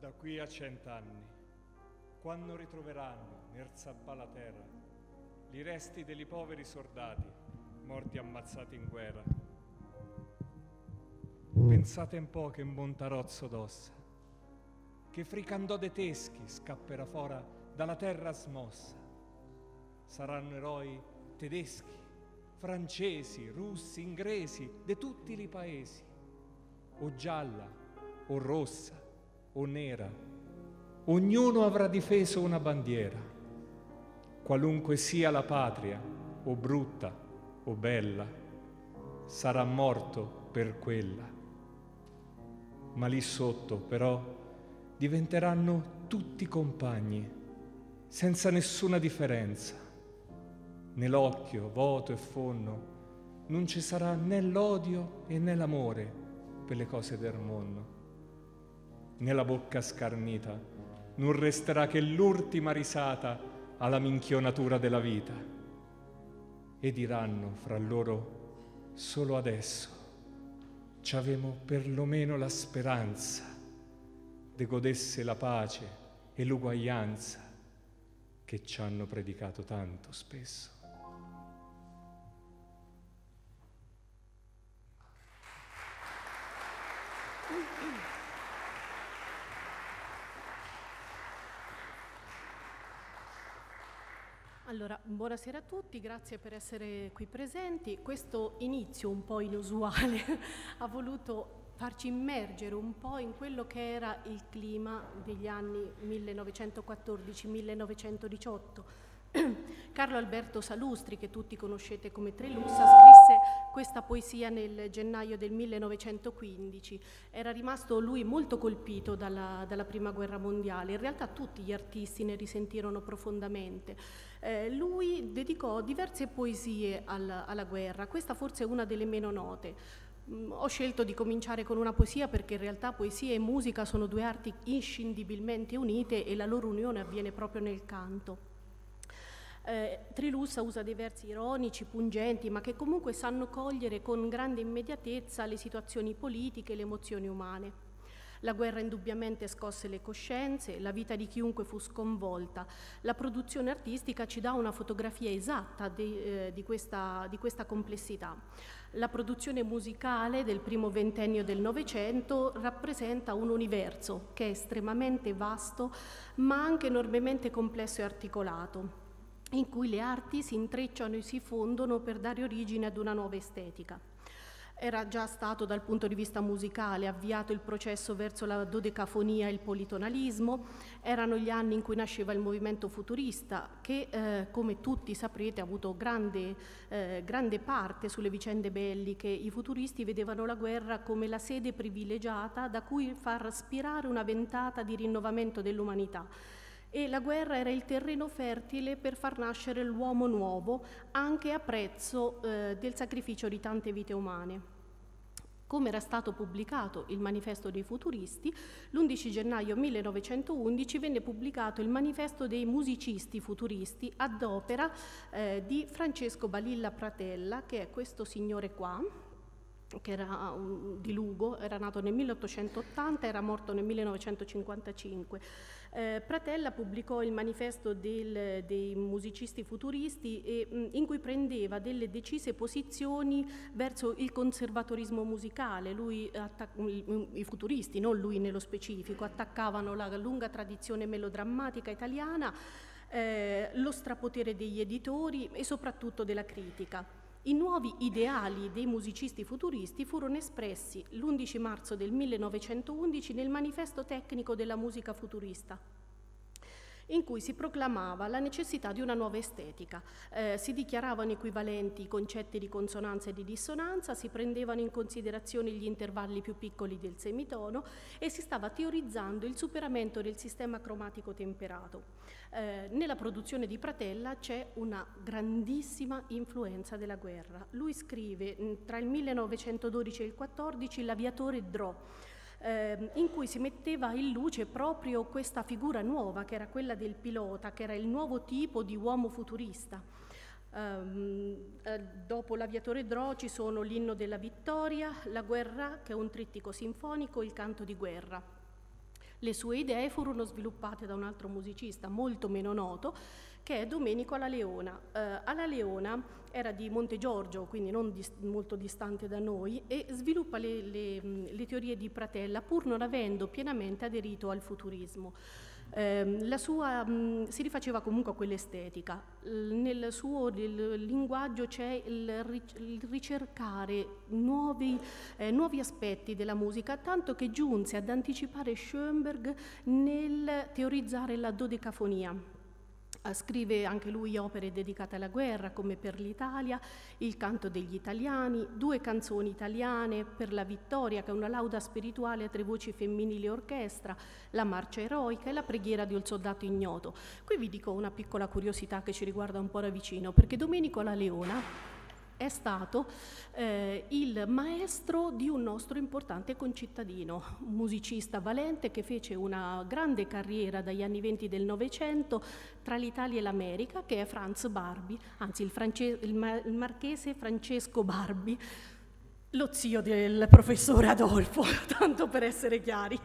Da qui a 100 anni, quando ritroveranno nel sabbà la terra i resti dei poveri soldati morti ammazzati in guerra, pensate un po' che montarozzo d'ossa, che fricandò dei teschi scapperà fora dalla terra smossa. Saranno eroi tedeschi, francesi, russi, inglesi, de tutti i paesi, o gialla, o rossa, o nera. Ognuno avrà difeso una bandiera. Qualunque sia la patria, o brutta o bella, sarà morto per quella. Ma lì sotto, però, diventeranno tutti compagni, senza nessuna differenza. Nell'occhio vuoto e fonno non ci sarà né l'odio e né l'amore per le cose del mondo. Nella bocca scarnita non resterà che l'ultima risata alla minchionatura della vita. E diranno fra loro: solo adesso ci avemo perlomeno la speranza de godesse la pace e l'uguaglianza che ci hanno predicato tanto spesso. Allora, buonasera a tutti, grazie per essere qui presenti. Questo inizio un po' inusuale ha voluto farci immergere un po' in quello che era il clima degli anni 1914-1918. Carlo Alberto Salustri, che tutti conoscete come Trelussa, scrisse questa poesia nel gennaio del 1915. Era rimasto lui molto colpito dalla Prima Guerra Mondiale. In realtà tutti gli artisti ne risentirono profondamente. Lui dedicò diverse poesie alla guerra, questa forse è una delle meno note. Ho scelto di cominciare con una poesia perché in realtà poesia e musica sono due arti inscindibilmente unite e la loro unione avviene proprio nel canto. Trilussa usa dei versi ironici, pungenti, ma che comunque sanno cogliere con grande immediatezza le situazioni politiche e le emozioni umane. La guerra indubbiamente scosse le coscienze, la vita di chiunque fu sconvolta. La produzione artistica ci dà una fotografia esatta di questa complessità. La produzione musicale del primo ventennio del Novecento rappresenta un universo che è estremamente vasto, ma anche enormemente complesso e articolato, in cui le arti si intrecciano e si fondono per dare origine ad una nuova estetica. Era già stato dal punto di vista musicale avviato il processo verso la dodecafonia e il politonalismo, erano gli anni in cui nasceva il movimento futurista che, come tutti saprete, ha avuto grande parte sulle vicende belliche. I futuristi vedevano la guerra come la sede privilegiata da cui far spirare una ventata di rinnovamento dell'umanità. E la guerra era il terreno fertile per far nascere l'uomo nuovo, anche a prezzo del sacrificio di tante vite umane. Come era stato pubblicato il Manifesto dei Futuristi, l'11 gennaio 1911 venne pubblicato il Manifesto dei Musicisti Futuristi ad opera di Francesco Balilla Pratella, che è questo signore qua, che era di Lugo, era nato nel 1880, era morto nel 1955. Pratella pubblicò il manifesto dei musicisti futuristi in cui prendeva delle decise posizioni verso il conservatorismo musicale. I futuristi, non lui nello specifico, attaccavano la lunga tradizione melodrammatica italiana, lo strapotere degli editori e soprattutto della critica. I nuovi ideali dei musicisti futuristi furono espressi l'11 marzo del 1911 nel Manifesto tecnico della musica futurista, in cui si proclamava la necessità di una nuova estetica. Si dichiaravano equivalenti i concetti di consonanza e di dissonanza, si prendevano in considerazione gli intervalli più piccoli del semitono e si stava teorizzando il superamento del sistema cromatico temperato. Nella produzione di Pratella c'è una grandissima influenza della guerra. Lui scrive tra il 1912 e il 14 L'Aviatore Drò, in cui si metteva in luce proprio questa figura nuova che era quella del pilota, che era il nuovo tipo di uomo futurista. Dopo L'Aviatore Drò ci sono l'Inno della vittoria, La guerra, che è un trittico sinfonico, Il canto di guerra. Le sue idee furono sviluppate da un altro musicista molto meno noto, che è Domenico Alla Leona. Alla Leona era di Montegiorgio, quindi non molto distante da noi, e sviluppa le teorie di Pratella pur non avendo pienamente aderito al futurismo. Si rifaceva comunque a quell'estetica. Nel suo linguaggio c'è il ricercare nuovi aspetti della musica, tanto che giunse ad anticipare Schoenberg nel teorizzare la dodecafonia. Scrive anche lui opere dedicate alla guerra, come Per l'Italia, Il canto degli italiani, 2 canzoni italiane, Per la vittoria, che è una lauda spirituale a 3 voci femminili e orchestra, La marcia eroica e La preghiera di un soldato ignoto. Qui vi dico una piccola curiosità che ci riguarda un po' da vicino, perché Domenico Alla Leona è stato il maestro di un nostro importante concittadino, un musicista valente che fece una grande carriera dagli anni 20 del Novecento tra l'Italia e l'America, che è Franz Barbi, anzi il marchese Francesco Barbi, lo zio del professore Adolfo, tanto per essere chiari.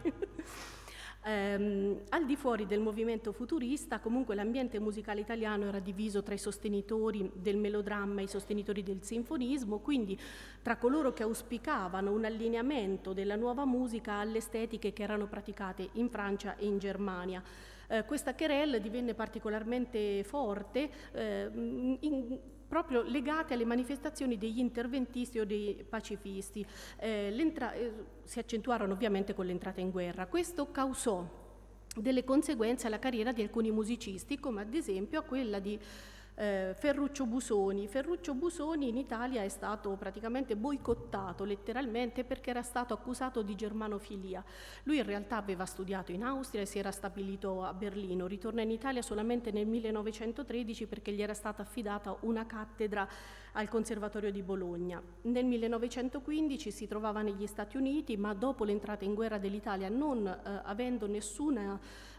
Al di fuori del movimento futurista, comunque l'ambiente musicale italiano era diviso tra i sostenitori del melodramma e i sostenitori del sinfonismo, quindi tra coloro che auspicavano un allineamento della nuova musica alle estetiche che erano praticate in Francia e in Germania. Questa querelle divenne particolarmente forte proprio legate alle manifestazioni degli interventisti o dei pacifisti. Si accentuarono ovviamente con l'entrata in guerra. Questo causò delle conseguenze alla carriera di alcuni musicisti, come ad esempio a quella di Ferruccio Busoni. Ferruccio Busoni in Italia è stato praticamente boicottato letteralmente perché era stato accusato di germanofilia. Lui in realtà aveva studiato in Austria e si era stabilito a Berlino, ritorna in Italia solamente nel 1913 perché gli era stata affidata una cattedra al Conservatorio di Bologna. Nel 1915 si trovava negli Stati Uniti, ma dopo l'entrata in guerra dell'Italia, non avendo nessuna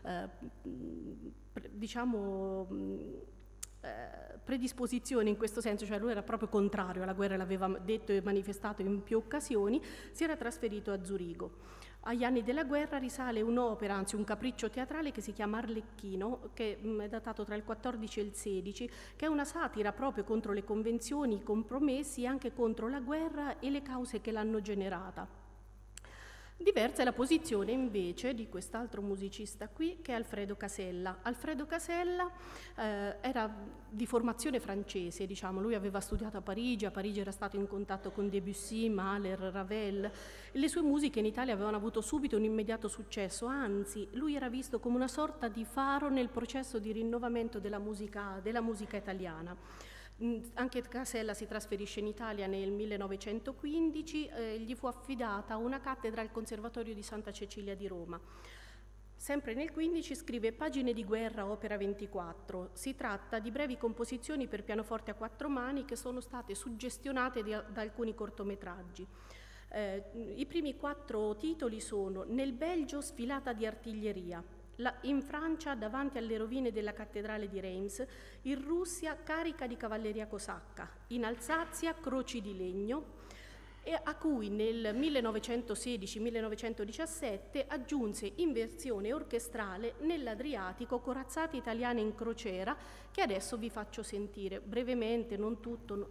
predisposizione in questo senso, cioè lui era proprio contrario alla guerra, l'aveva detto e manifestato in più occasioni, si era trasferito a Zurigo. Agli anni della guerra risale un'opera, anzi un capriccio teatrale che si chiama Arlecchino, che è datato tra il 14 e il 16, che è una satira proprio contro le convenzioni, i compromessi e anche contro la guerra e le cause che l'hanno generata. Diversa è la posizione invece di quest'altro musicista qui, che è Alfredo Casella. Alfredo Casella era di formazione francese, diciamo. Lui aveva studiato a Parigi era stato in contatto con Debussy, Mahler, Ravel. Le sue musiche in Italia avevano avuto subito un immediato successo, anzi lui era visto come una sorta di faro nel processo di rinnovamento della musica italiana. Anche Casella si trasferisce in Italia nel 1915, gli fu affidata una cattedra al Conservatorio di Santa Cecilia di Roma. Sempre nel 15 scrive Pagine di guerra, opera 24. Si tratta di brevi composizioni per pianoforte a 4 mani che sono state suggestionate da alcuni cortometraggi. I primi 4 titoli sono Nel Belgio sfilata di artiglieria, in Francia davanti alle rovine della cattedrale di Reims, in Russia carica di cavalleria cosacca, in Alsazia croci di legno, e a cui nel 1916-1917 aggiunse in versione orchestrale Nell'Adriatico corazzate italiane in crociera, che adesso vi faccio sentire brevemente, non tutto,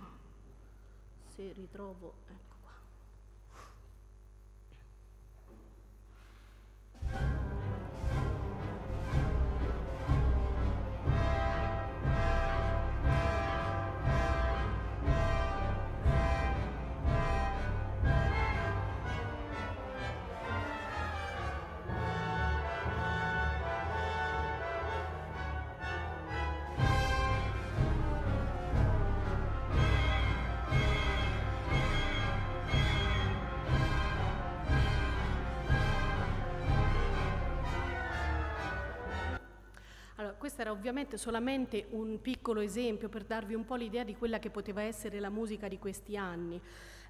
se ritrovo. Allora, questo era ovviamente solamente un piccolo esempio per darvi un po' l'idea di quella che poteva essere la musica di questi anni.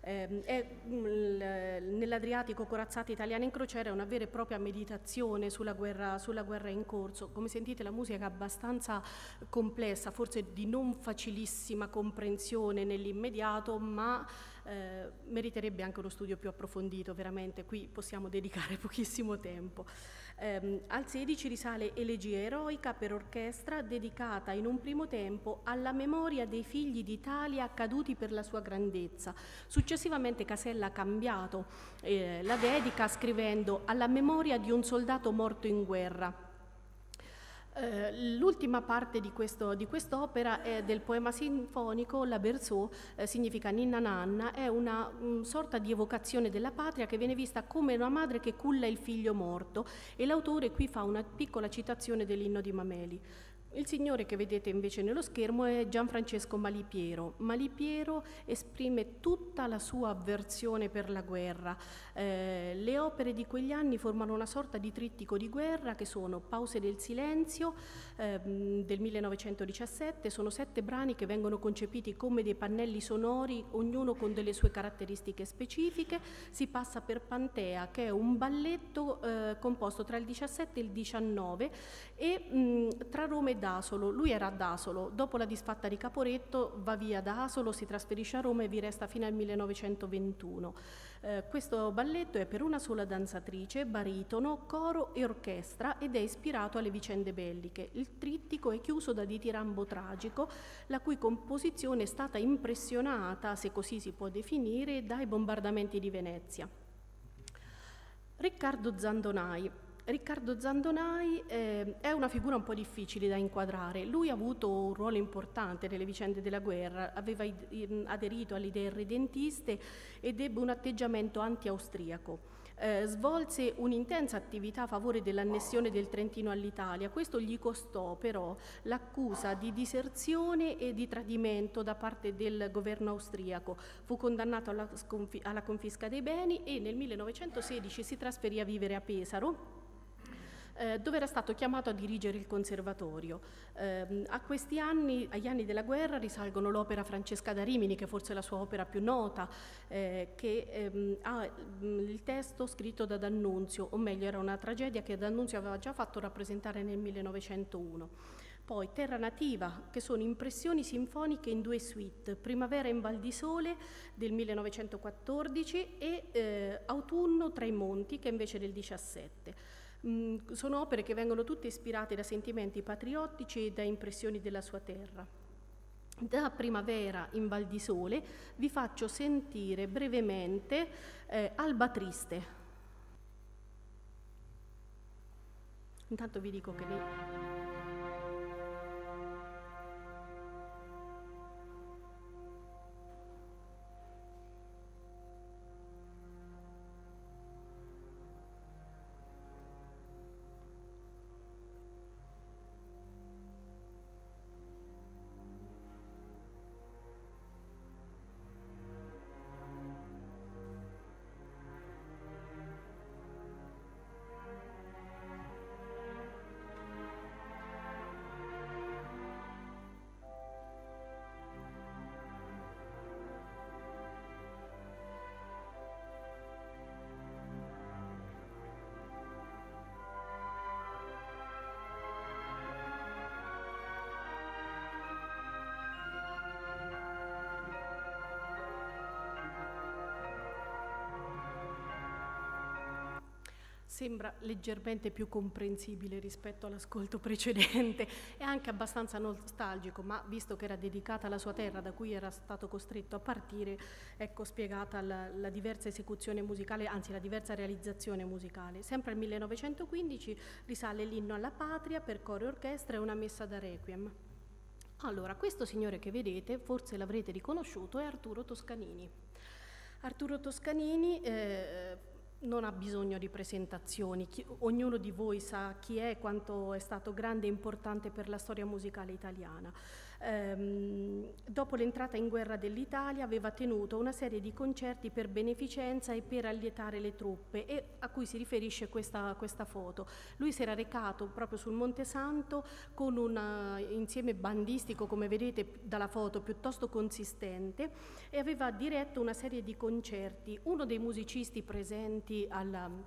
Nell'Adriatico corazzate italiane in crociera è una vera e propria meditazione sulla guerra in corso. Come sentite la musica è abbastanza complessa, forse di non facilissima comprensione nell'immediato, ma meriterebbe anche uno studio più approfondito, veramente, qui possiamo dedicare pochissimo tempo. Al 16 risale Elegia eroica per orchestra, dedicata in un primo tempo alla memoria dei figli d'Italia caduti per la sua grandezza. Successivamente Casella ha cambiato la dedica scrivendo alla memoria di un soldato morto in guerra. L'ultima parte di quest'opera è del poema sinfonico La Berceau, significa ninna nanna, è una sorta di evocazione della patria che viene vista come una madre che culla il figlio morto, e l'autore qui fa una piccola citazione dell'inno di Mameli. Il signore che vedete invece nello schermo è Gianfrancesco Malipiero. Malipiero esprime tutta la sua avversione per la guerra. Le opere di quegli anni formano una sorta di trittico di guerra che sono Pause del silenzio del 1917, sono 7 brani che vengono concepiti come dei pannelli sonori, ognuno con delle sue caratteristiche specifiche. Si passa per Pantea, che è un balletto composto tra il 17 e il 19 e tra Roma e Dasolo. Lui era a Dasolo, dopo la disfatta di Caporetto va via da Asolo, si trasferisce a Roma e vi resta fino al 1921. Questo balletto è per una sola danzatrice, baritono, coro e orchestra ed è ispirato alle vicende belliche. Il trittico è chiuso da Ditirambo tragico, la cui composizione è stata impressionata, se così si può definire, dai bombardamenti di Venezia. Riccardo Zandonai è una figura un po' difficile da inquadrare. Lui ha avuto un ruolo importante nelle vicende della guerra, aveva aderito alle idee irredentiste ed ebbe un atteggiamento anti-austriaco. Svolse un'intensa attività a favore dell'annessione del Trentino all'Italia. Questo gli costò però l'accusa di diserzione e di tradimento da parte del governo austriaco. Fu condannato alla confisca dei beni e nel 1916 si trasferì a vivere a Pesaro, dove era stato chiamato a dirigere il conservatorio. A questi anni, agli anni della guerra, risalgono l'opera Francesca da Rimini, che forse è la sua opera più nota, che ha il testo scritto da D'Annunzio, o meglio era una tragedia che D'Annunzio aveva già fatto rappresentare nel 1901. Poi Terra Nativa, che sono impressioni sinfoniche in 2 suite, Primavera in Val di Sole del 1914 e Autunno tra i monti, che invece è del 17. Sono opere che vengono tutte ispirate da sentimenti patriottici e da impressioni della sua terra. Da Primavera in Val di Sole vi faccio sentire brevemente Alba Triste. Intanto vi dico che sembra leggermente più comprensibile rispetto all'ascolto precedente e anche abbastanza nostalgico, ma visto che era dedicata alla sua terra da cui era stato costretto a partire, ecco spiegata la diversa esecuzione musicale, anzi la diversa realizzazione musicale. Sempre al 1915 risale l'inno alla patria per coro e orchestra e una messa da requiem. Allora, questo signore che vedete, forse l'avrete riconosciuto, è Arturo Toscanini. Arturo Toscanini non ha bisogno di presentazioni, ognuno di voi sa chi è, quanto è stato grande e importante per la storia musicale italiana. Dopo l'entrata in guerra dell'Italia aveva tenuto una serie di concerti per beneficenza e per allietare le truppe, e a cui si riferisce questa foto. Lui si era recato proprio sul Monte Santo con un insieme bandistico, come vedete dalla foto, piuttosto consistente, e aveva diretto una serie di concerti. Uno dei musicisti presenti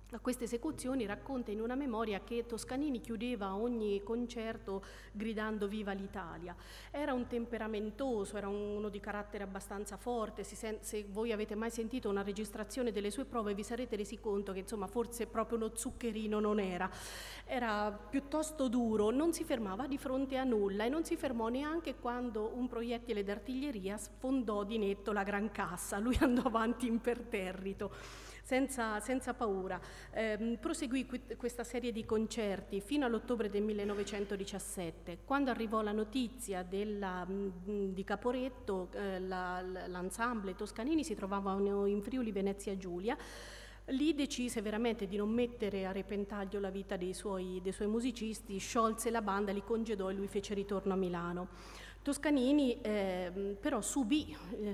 a queste esecuzioni racconta in una memoria che Toscanini chiudeva ogni concerto gridando "Viva l'Italia". Era un temperamentoso, era uno di carattere abbastanza forte. Se voi avete mai sentito una registrazione delle sue prove vi sarete resi conto che insomma forse proprio uno zuccherino non era. Era piuttosto duro, non si fermava di fronte a nulla e non si fermò neanche quando un proiettile d'artiglieria sfondò di netto la Gran Cassa. Lui andò avanti imperterrito. Senza paura. Proseguì questa serie di concerti fino all'ottobre del 1917. Quando arrivò la notizia di Caporetto, l'ensemble Toscanini si trovavano in Friuli Venezia Giulia. Lì decise veramente di non mettere a repentaglio la vita dei suoi musicisti, sciolse la banda, li congedò e lui fece ritorno a Milano. Toscanini però subì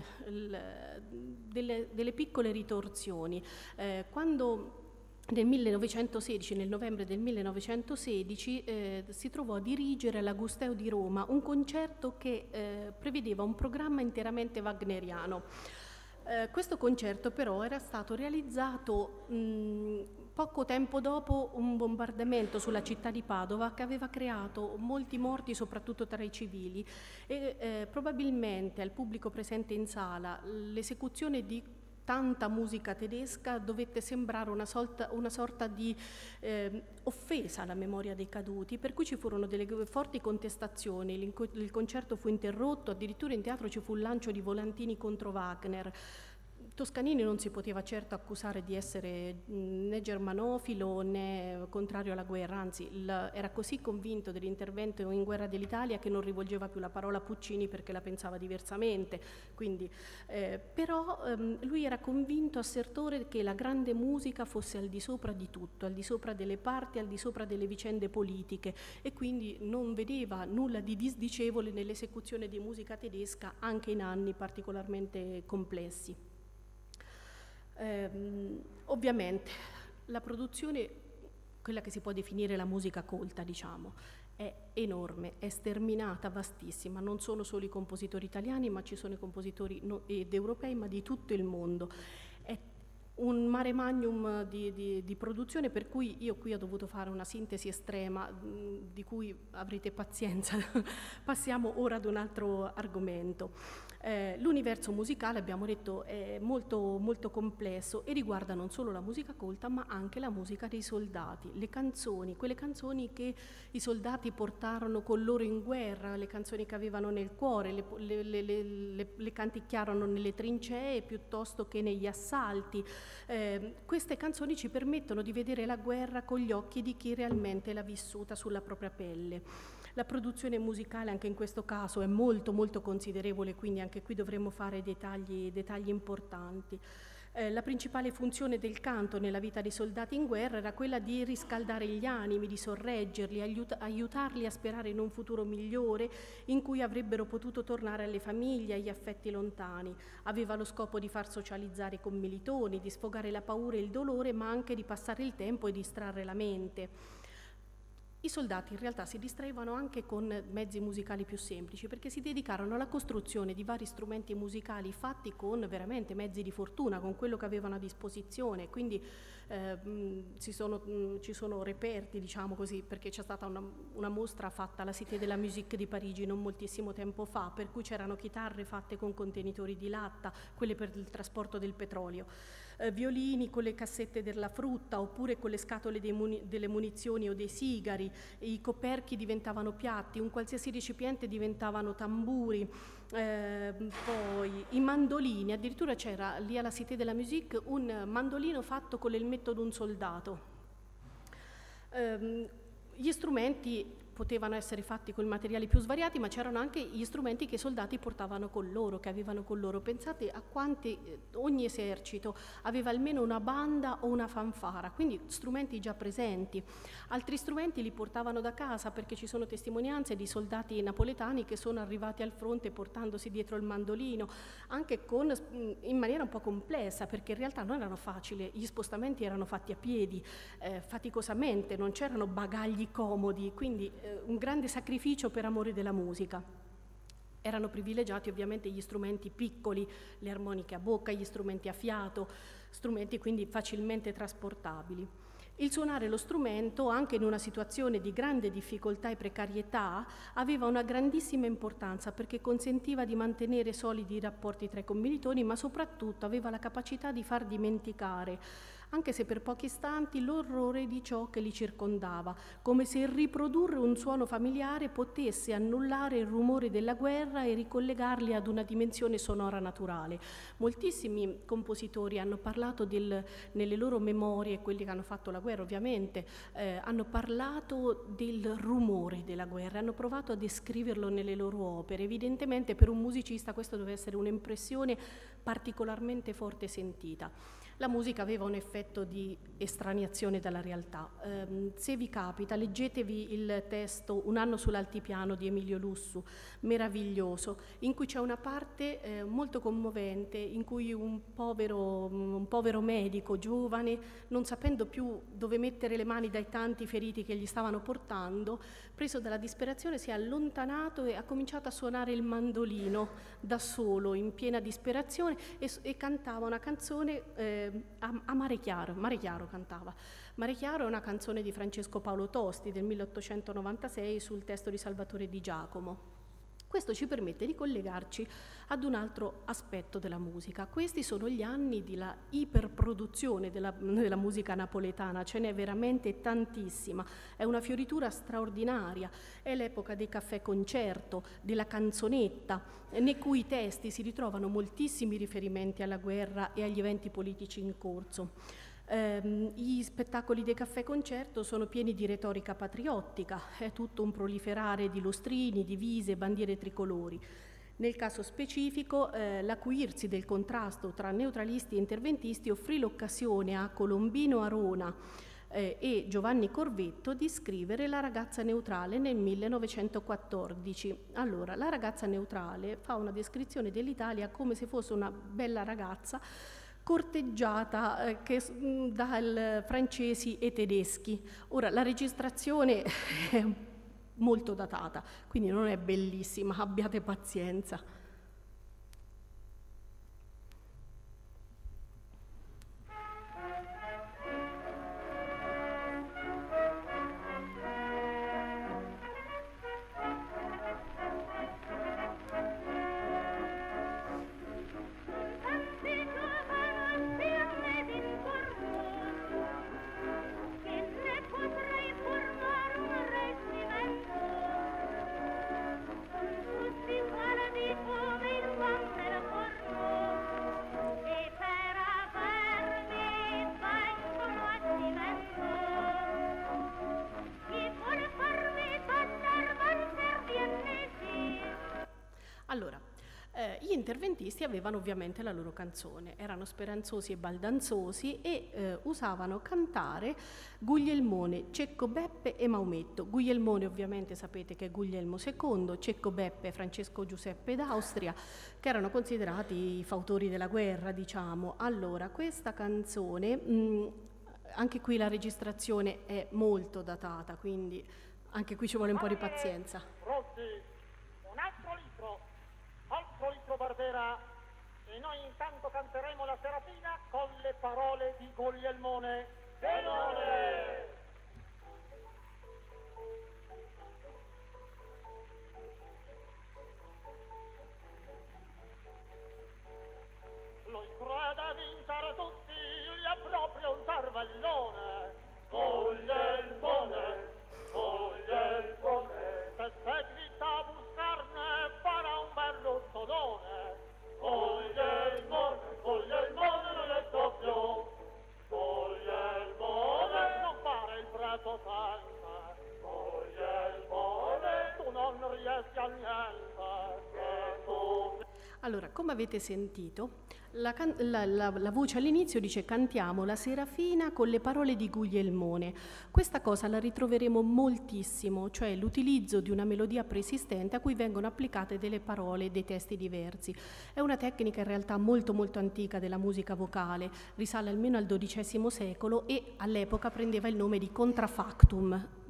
delle piccole ritorsioni. Quando nel novembre del 1916, si trovò a dirigere all'Agusteo di Roma un concerto che prevedeva un programma interamente wagneriano. Questo concerto però era stato realizzato poco tempo dopo un bombardamento sulla città di Padova che aveva creato molti morti soprattutto tra i civili e probabilmente al pubblico presente in sala l'esecuzione di tanta musica tedesca dovette sembrare una sorta di offesa alla memoria dei caduti, per cui ci furono delle forti contestazioni, il concerto fu interrotto, addirittura in teatro ci fu il lancio di volantini contro Wagner. Toscanini non si poteva certo accusare di essere né germanofilo né contrario alla guerra, anzi era così convinto dell'intervento in guerra dell'Italia che non rivolgeva più la parola a Puccini perché la pensava diversamente. Quindi, però lui era convinto assertore che la grande musica fosse al di sopra di tutto, al di sopra delle parti, al di sopra delle vicende politiche e quindi non vedeva nulla di disdicevole nell'esecuzione di musica tedesca anche in anni particolarmente complessi. Ovviamente la produzione, quella che si può definire la musica colta, diciamo, è enorme, è sterminata, vastissima, non sono solo i compositori italiani, ma ci sono i compositori ed europei, ma di tutto il mondo. È un mare magnum di produzione, per cui io qui ho dovuto fare una sintesi estrema di cui avrete pazienza. Passiamo ora ad un altro argomento. L'universo musicale, abbiamo detto, è molto, molto complesso e riguarda non solo la musica colta ma anche la musica dei soldati, le canzoni, quelle canzoni che i soldati portarono con loro in guerra, le canzoni che avevano nel cuore, le canticchiarono nelle trincee piuttosto che negli assalti. Queste canzoni ci permettono di vedere la guerra con gli occhi di chi realmente l'ha vissuta sulla propria pelle. La produzione musicale anche in questo caso è molto molto considerevole, quindi anche qui dovremmo fare dettagli importanti. La principale funzione del canto nella vita dei soldati in guerra era quella di riscaldare gli animi, di sorreggerli, aiutarli a sperare in un futuro migliore in cui avrebbero potuto tornare alle famiglie, agli affetti lontani. Aveva lo scopo di far socializzare i commilitoni, di sfogare la paura e il dolore, ma anche di passare il tempo e distrarre la mente. I soldati in realtà si distraevano anche con mezzi musicali più semplici perché si dedicarono alla costruzione di vari strumenti musicali fatti con veramente mezzi di fortuna, con quello che avevano a disposizione, quindi ci sono reperti, diciamo così, perché c'è stata una mostra fatta alla Cité de la Musique di Parigi non moltissimo tempo fa, per cui c'erano chitarre fatte con contenitori di latta, quelle per il trasporto del petrolio, violini con le cassette della frutta oppure con le scatole delle munizioni o dei sigari, i coperchi diventavano piatti, un qualsiasi recipiente diventavano tamburi, poi i mandolini, addirittura c'era lì alla Cité de la Musique un mandolino fatto con l'elmetto d'un soldato. Gli strumenti potevano essere fatti con materiali più svariati, ma c'erano anche gli strumenti che i soldati portavano con loro, che avevano con loro. Pensate a quanti, ogni esercito aveva almeno una banda o una fanfara, quindi strumenti già presenti. Altri strumenti li portavano da casa, perché ci sono testimonianze di soldati napoletani che sono arrivati al fronte portandosi dietro il mandolino, anche in maniera un po' complessa, perché in realtà non erano facili, gli spostamenti erano fatti a piedi, faticosamente, non c'erano bagagli comodi, quindi un grande sacrificio per amore della musica. Erano privilegiati ovviamente gli strumenti piccoli, le armoniche a bocca, gli strumenti a fiato, strumenti quindi facilmente trasportabili. Il suonare lo strumento, anche in una situazione di grande difficoltà e precarietà, aveva una grandissima importanza perché consentiva di mantenere solidi i rapporti tra i commilitoni, ma soprattutto aveva la capacità di far dimenticare, anche se per pochi istanti, l'orrore di ciò che li circondava, come se riprodurre un suono familiare potesse annullare il rumore della guerra e ricollegarli ad una dimensione sonora naturale. Moltissimi compositori hanno parlato nelle loro memorie, quelli che hanno fatto la guerra ovviamente, hanno parlato del rumore della guerra, hanno provato a descriverlo nelle loro opere. Evidentemente per un musicista questo deve essere un'impressione particolarmente forte e sentita. La musica aveva un effetto di estraniazione dalla realtà. Se vi capita, leggetevi il testo Un anno sull'altipiano di Emilio Lussu, meraviglioso, in cui c'è una parte molto commovente, in cui un povero medico giovane, non sapendo più dove mettere le mani dai tanti feriti che gli stavano portando, preso dalla disperazione si è allontanato e ha cominciato a suonare il mandolino da solo, in piena disperazione, e cantava una canzone a Mare Chiaro cantava. Mare Chiaro è una canzone di Francesco Paolo Tosti del 1896 sul testo di Salvatore Di Giacomo. Questo ci permette di collegarci ad un altro aspetto della musica. Questi sono gli anni della iperproduzione della musica napoletana, ce n'è veramente tantissima, è una fioritura straordinaria, è l'epoca dei caffè concerto, della canzonetta, nei cui testi si ritrovano moltissimi riferimenti alla guerra e agli eventi politici in corso. Gli spettacoli dei caffè concerto sono pieni di retorica patriottica, è tutto un proliferare di lustrini, divise, bandiere tricolori. Nel caso specifico, l'acuirsi del contrasto tra neutralisti e interventisti offrì l'occasione a Colombino Arona e Giovanni Corvetto di scrivere La ragazza neutrale nel 1914. Allora, La ragazza neutrale fa una descrizione dell'Italia come se fosse una bella ragazza corteggiata da francesi e tedeschi. Ora, la registrazione è molto datata, quindi non è bellissima, abbiate pazienza. Allora, gli interventisti avevano ovviamente la loro canzone, erano speranzosi e baldanzosi e usavano cantare Guglielmone, Cecco Beppe e Maometto. Guglielmone ovviamente sapete che è Guglielmo II, Cecco Beppe Francesco Giuseppe d'Austria, che erano considerati i fautori della guerra, diciamo. Allora, questa canzone, anche qui la registrazione è molto datata, quindi anche qui ci vuole un po' di pazienza. Pronti, un altro litro Barbera, e noi intanto canteremo la Serafina con le parole di Guglielmone. Tenore! Lui crede vincere tutti, gli è proprio un cervellone. Guglielmone, Guglielmone, se seguita a buscarne farà un bel ruzzolone. Guglielmone, Guglielmone non è doppio. Guglielmone, non fare il prepotente. Guglielmone, tu non riesci a niente. Che tu... Allora, come avete sentito, la voce all'inizio dice cantiamo la Serafina con le parole di Guglielmone. Questa cosa la ritroveremo moltissimo, cioè l'utilizzo di una melodia preesistente a cui vengono applicate delle parole, dei testi diversi. È una tecnica in realtà molto molto antica della musica vocale, risale almeno al XII secolo e all'epoca prendeva il nome di contrafactum,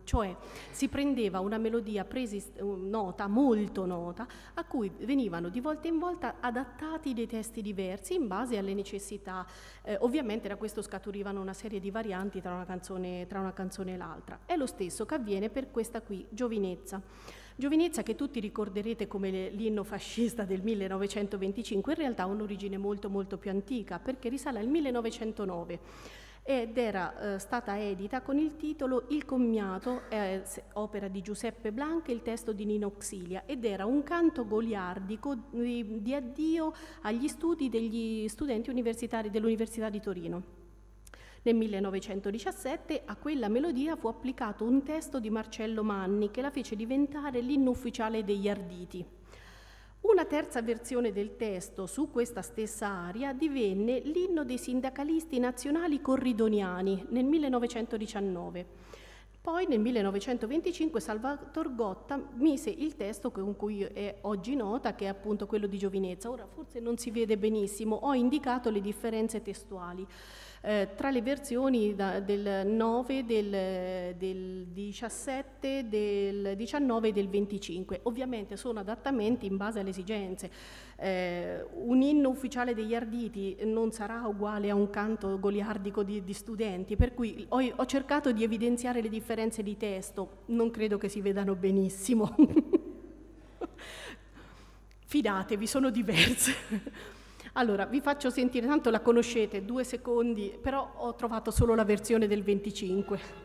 cioè si prendeva una melodia nota, molto nota, a cui venivano di volta in volta adattati dei testi diversi in base alle necessità. Ovviamente da questo scaturivano una serie di varianti tra una canzone e l'altra. È lo stesso che avviene per questa qui, Giovinezza. Giovinezza, che tutti ricorderete come l'inno fascista del 1925, in realtà ha un'origine molto molto più antica, perché risale al 1909 ed era stata edita con il titolo Il Commiato, opera di Giuseppe Blanca, il testo di Nino Xilia, ed era un canto goliardico di addio agli studi degli studenti universitari dell'Università di Torino. Nel 1917 a quella melodia fu applicato un testo di Marcello Manni che la fece diventare l'inno ufficiale degli Arditi. Una terza versione del testo su questa stessa aria divenne l'inno dei sindacalisti nazionali corridoniani nel 1919. Poi nel 1925 Salvator Gotta mise il testo con cui è oggi nota, che è appunto quello di Giovinezza. Ora forse non si vede benissimo, ho indicato le differenze testuali tra le versioni del 9, del 17, del 19 e del 25. Ovviamente sono adattamenti in base alle esigenze. Un inno ufficiale degli Arditi non sarà uguale a un canto goliardico di studenti, per cui ho cercato di evidenziare le differenze di testo, non credo che si vedano benissimo. Fidatevi, sono diverse. Allora, vi faccio sentire, tanto la conoscete, 2 secondi, però ho trovato solo la versione del 25.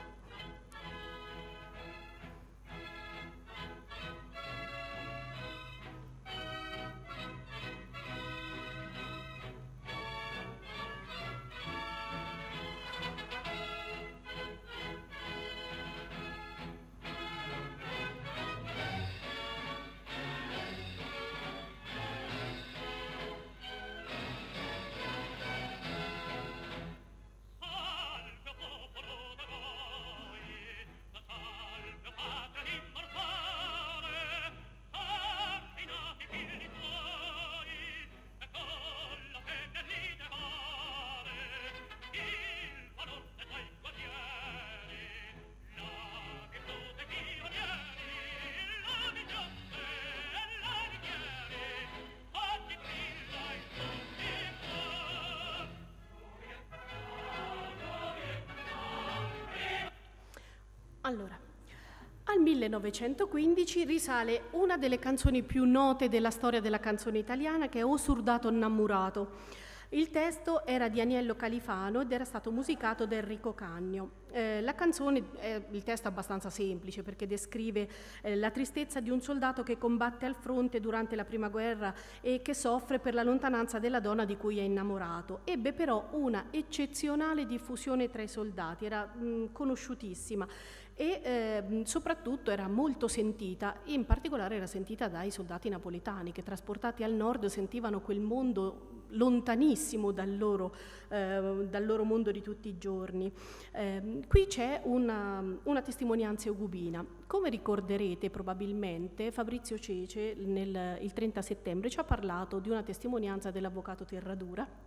Allora, al 1915 risale una delle canzoni più note della storia della canzone italiana, che è O Surdato Innamurato. Il testo era di Aniello Califano ed era stato musicato da Enrico Cagno. La canzone, il testo è abbastanza semplice perché descrive la tristezza di un soldato che combatte al fronte durante la prima guerra e che soffre per la lontananza della donna di cui è innamorato. Ebbe però una eccezionale diffusione tra i soldati, era conosciutissima e soprattutto era molto sentita, in particolare era sentita dai soldati napoletani che, trasportati al nord, sentivano quel mondo lontanissimo dal loro mondo di tutti i giorni. Qui c'è una testimonianza eugubina. Come ricorderete probabilmente, Fabrizio Cece il 30 settembre ci ha parlato di una testimonianza dell'avvocato Terradura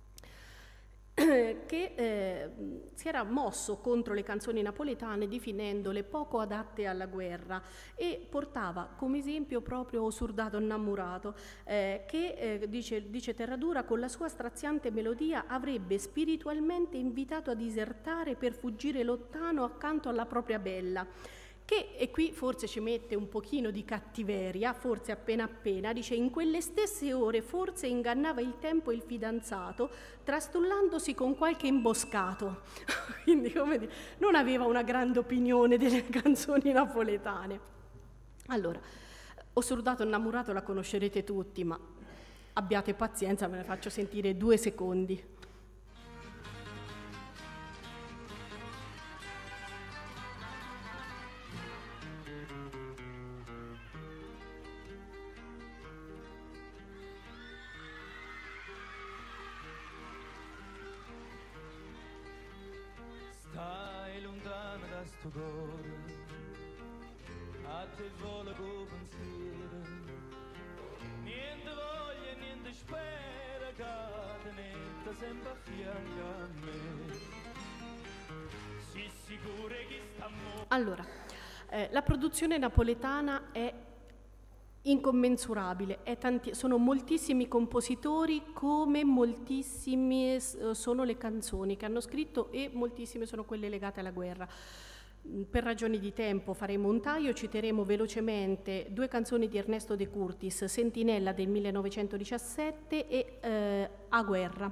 che si era mosso contro le canzoni napoletane definendole poco adatte alla guerra e portava come esempio proprio O Surdato Innamurato che dice Terradura, con la sua straziante melodia avrebbe spiritualmente invitato a disertare per fuggire lontano accanto alla propria bella, che, e qui forse ci mette un pochino di cattiveria, forse appena, dice: in quelle stesse ore forse ingannava il tempo il fidanzato, trastullandosi con qualche imboscato. Quindi, come dire, non aveva una grande opinione delle canzoni napoletane. Allora, O Surdato Innamorato la conoscerete tutti, ma abbiate pazienza, me ne faccio sentire 2 secondi. Stai lontano da sto cuore, a te vola con pensiero, niente voglia, niente spera, che te metta sempre a fianco a me. Allora, la produzione napoletana è incommensurabile, sono moltissimi compositori, come moltissime sono le canzoni che hanno scritto e moltissime sono quelle legate alla guerra. Per ragioni di tempo faremo un taglio, citeremo velocemente 2 canzoni di Ernesto De Curtis, Sentinella del 1917 e A guerra.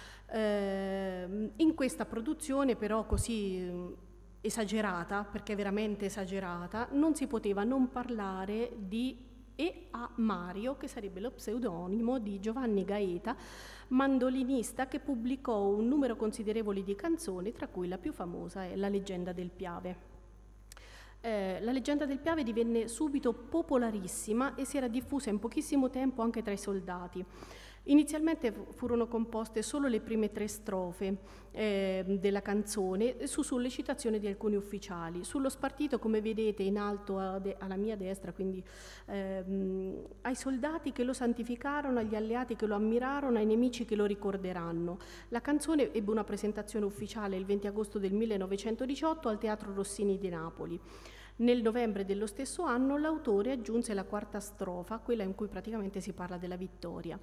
In questa produzione però così esagerata, perché è veramente esagerata, non si poteva non parlare di E a Mario, che sarebbe lo pseudonimo di Giovanni Gaeta, mandolinista che pubblicò un numero considerevole di canzoni, tra cui la più famosa è La leggenda del Piave. La leggenda del Piave divenne subito popolarissima e si era diffusa in pochissimo tempo anche tra i soldati. Inizialmente furono composte solo le prime 3 strofe della canzone su sollecitazione di alcuni ufficiali. Sullo spartito, come vedete in alto alla mia destra, quindi ai soldati che lo santificarono, agli alleati che lo ammirarono, ai nemici che lo ricorderanno. La canzone ebbe una presentazione ufficiale il 20 agosto del 1918 al Teatro Rossini di Napoli. Nel novembre dello stesso anno l'autore aggiunse la 4ª strofa, quella in cui praticamente si parla della vittoria.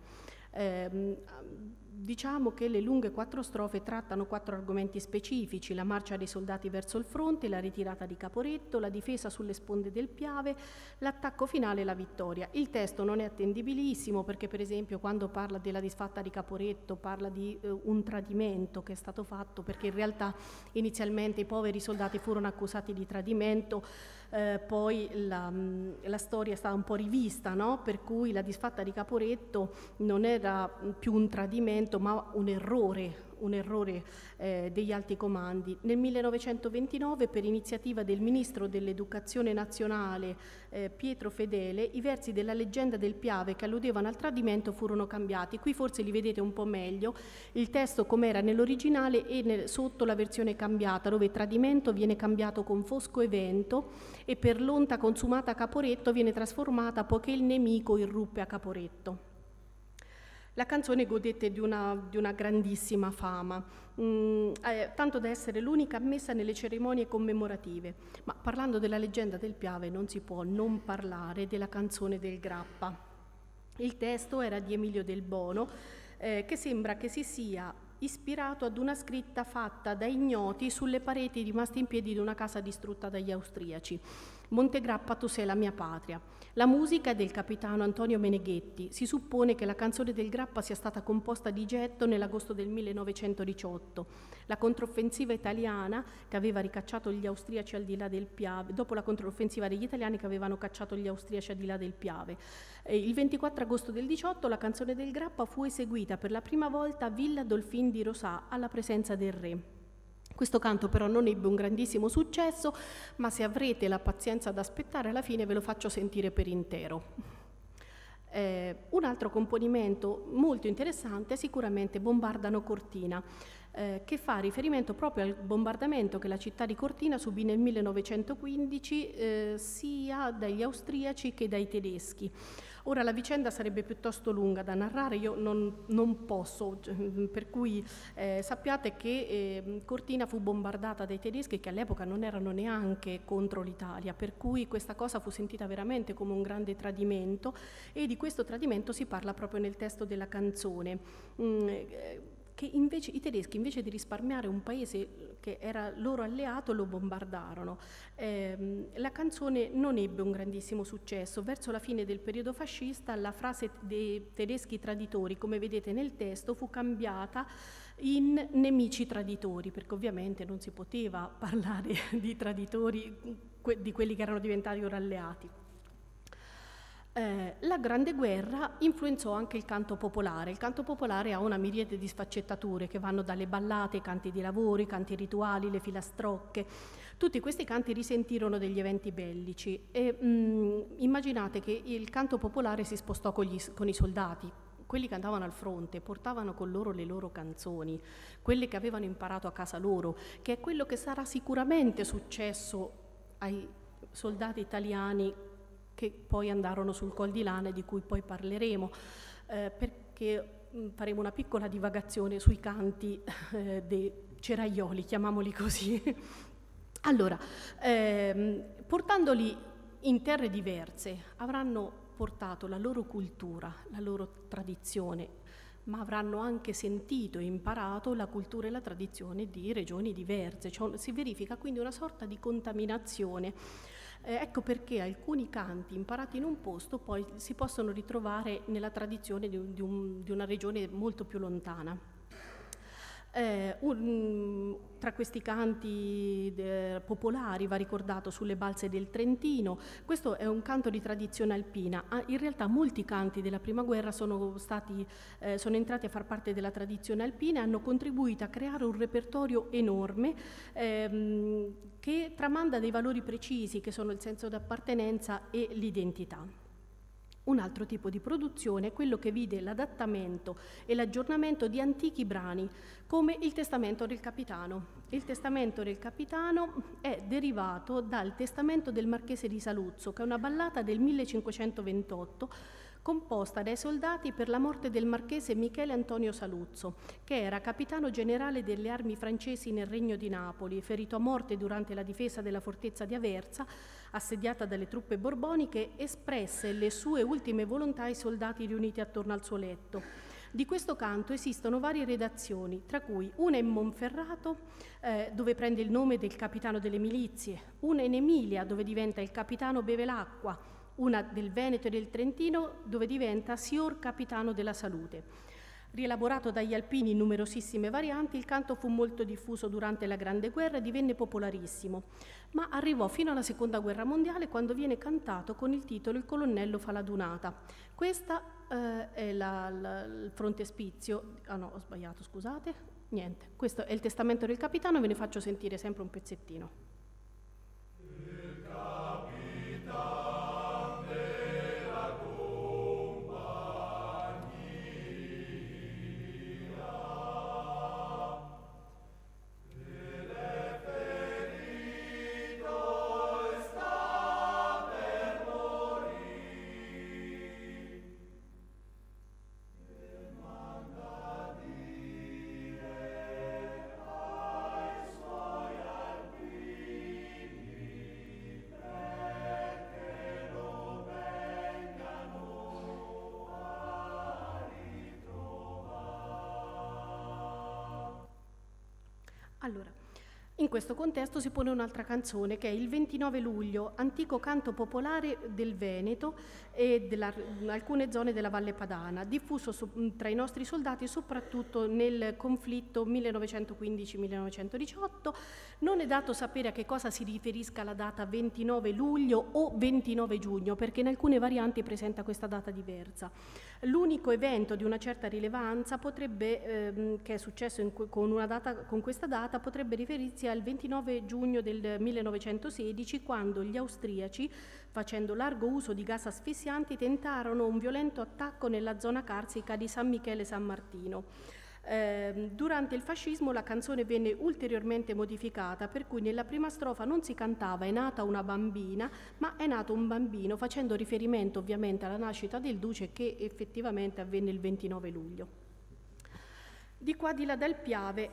Diciamo che le lunghe 4 strofe trattano 4 argomenti specifici: la marcia dei soldati verso il fronte, la ritirata di Caporetto, la difesa sulle sponde del Piave, l'attacco finale e la vittoria. Il testo non è attendibilissimo perché, per esempio, quando parla della disfatta di Caporetto parla di un tradimento che è stato fatto, perché in realtà inizialmente i poveri soldati furono accusati di tradimento. Poi la storia è stata un po' rivista, no? Per cui la disfatta di Caporetto non era più un tradimento ma un errore degli alti comandi. Nel 1929, per iniziativa del ministro dell'Educazione Nazionale Pietro Fedele, i versi della leggenda del Piave che alludevano al tradimento furono cambiati. Qui forse li vedete un po' meglio, il testo com'era nell'originale e sotto la versione cambiata, dove tradimento viene cambiato con fosco evento e per l'onta consumata a Caporetto viene trasformata poiché il nemico irruppe a Caporetto. La canzone godette di una grandissima fama, tanto da essere l'unica ammessa nelle cerimonie commemorative. Ma parlando della leggenda del Piave non si può non parlare della canzone del Grappa. Il testo era di Emilio Del Bono, che sembra che si sia ispirato ad una scritta fatta da ignoti sulle pareti rimaste in piedi di una casa distrutta dagli austriaci. Montegrappa, tu sei la mia patria. La musica è del capitano Antonio Meneghetti. Si suppone che la canzone del Grappa sia stata composta di getto nell'agosto del 1918. La controffensiva italiana che aveva ricacciato gli austriaci al di là del Piave, dopo la controffensiva degli italiani che avevano cacciato gli austriaci al di là del Piave. Il 24 agosto del 18 la canzone del Grappa fu eseguita per la prima volta a Villa Dolfin di Rosà alla presenza del re. Questo canto però non ebbe un grandissimo successo, ma se avrete la pazienza ad aspettare alla fine ve lo faccio sentire per intero. Un altro componimento molto interessante è sicuramente Bombardano Cortina, che fa riferimento proprio al bombardamento che la città di Cortina subì nel 1915 sia dagli austriaci che dai tedeschi. Ora la vicenda sarebbe piuttosto lunga da narrare, io non posso, per cui sappiate che Cortina fu bombardata dai tedeschi che all'epoca non erano neanche contro l'Italia, per cui questa cosa fu sentita veramente come un grande tradimento e di questo tradimento si parla proprio nel testo della canzone. Che invece i tedeschi, invece di risparmiare un paese che era loro alleato, lo bombardarono. La canzone non ebbe un grandissimo successo. Verso la fine del periodo fascista la frase dei tedeschi traditori, come vedete nel testo, fu cambiata in nemici traditori, perché ovviamente non si poteva parlare di traditori, di quelli che erano diventati ora alleati. La Grande Guerra influenzò anche il canto popolare. Il canto popolare ha una miriade di sfaccettature che vanno dalle ballate, ai canti di lavoro, i canti rituali, le filastrocche. Tutti questi canti risentirono degli eventi bellici e immaginate che il canto popolare si spostò con i soldati. Quelli che andavano al fronte portavano con loro le loro canzoni, quelle che avevano imparato a casa loro, che è quello che sarà sicuramente successo ai soldati italiani che poi andarono sul Col di Lana, di cui poi parleremo, perché faremo una piccola divagazione sui canti ceraioli, chiamiamoli così. Allora, portandoli in terre diverse, avranno portato la loro cultura, la loro tradizione, ma avranno anche sentito e imparato la cultura e la tradizione di regioni diverse. Cioè, si verifica quindi una sorta di contaminazione. Ecco perché alcuni canti imparati in un posto poi si possono ritrovare nella tradizione di una regione molto più lontana. Tra questi canti popolari va ricordato Sulle balze del Trentino. Questo è un canto di tradizione alpina. In realtà molti canti della prima guerra sono entrati a far parte della tradizione alpina e hanno contribuito a creare un repertorio enorme che tramanda dei valori precisi che sono il senso d'appartenenza e l'identità. Un altro tipo di produzione è quello che vide l'adattamento e l'aggiornamento di antichi brani, come il Testamento del Capitano. Il Testamento del Capitano è derivato dal Testamento del Marchese di Saluzzo, che è una ballata del 1528, composta dai soldati per la morte del marchese Michele Antonio Saluzzo, che era capitano generale delle armi francesi nel Regno di Napoli, ferito a morte durante la difesa della fortezza di Aversa, assediata dalle truppe borboniche, espresse le sue ultime volontà ai soldati riuniti attorno al suo letto. Di questo canto esistono varie redazioni, tra cui una in Monferrato, dove prende il nome del capitano delle milizie, una in Emilia, dove diventa il capitano beve l'acqua, una del Veneto e del Trentino, dove diventa signor capitano della salute. Rielaborato dagli alpini in numerosissime varianti, il canto fu molto diffuso durante la Grande Guerra e divenne popolarissimo, ma arrivò fino alla Seconda Guerra Mondiale, quando viene cantato con il titolo Il colonnello fa la dunata. Questa è il frontespizio, no, ho sbagliato, scusate, niente, questo è il Testamento del Capitano, ve ne faccio sentire sempre un pezzettino. Allora, in questo contesto si pone un'altra canzone che è il 29 luglio, antico canto popolare del Veneto e alcune zone della Valle Padana, diffuso tra i nostri soldati soprattutto nel conflitto 1915-1918. Non è dato sapere a che cosa si riferisca la data 29 luglio o 29 giugno, perché in alcune varianti presenta questa data diversa. L'unico evento di una certa rilevanza che è successo con questa data potrebbe riferirsi al 29 giugno del 1916, quando gli austriaci, facendo largo uso di gas asfissianti, tentarono un violento attacco nella zona carsica di San Michele San Martino. Durante il fascismo la canzone venne ulteriormente modificata, per cui nella prima strofa non si cantava "è nata una bambina", ma "è nato un bambino", facendo riferimento ovviamente alla nascita del duce, che effettivamente avvenne il 29 luglio. Di qua di là dal Piave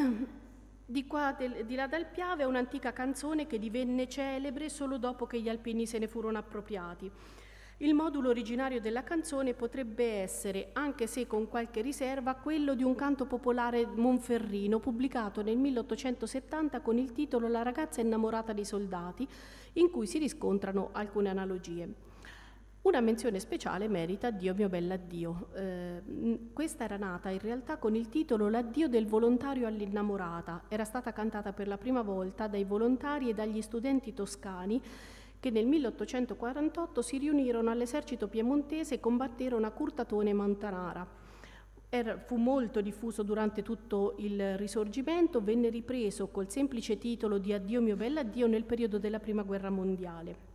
di là dal Piave è un'antica canzone che divenne celebre solo dopo che gli alpini se ne furono appropriati. Il modulo originario della canzone potrebbe essere, anche se con qualche riserva, quello di un canto popolare monferrino pubblicato nel 1870 con il titolo La ragazza innamorata dei soldati, in cui si riscontrano alcune analogie. Una menzione speciale merita Addio mio bell'addio. Questa era nata in realtà con il titolo L'addio del volontario all'innamorata. Era stata cantata per la prima volta dai volontari e dagli studenti toscani che nel 1848 si riunirono all'esercito piemontese e combatterono a Curtatone e Montanara. Fu molto diffuso durante tutto il Risorgimento, venne ripreso col semplice titolo di Addio mio bell'addio nel periodo della Prima Guerra Mondiale.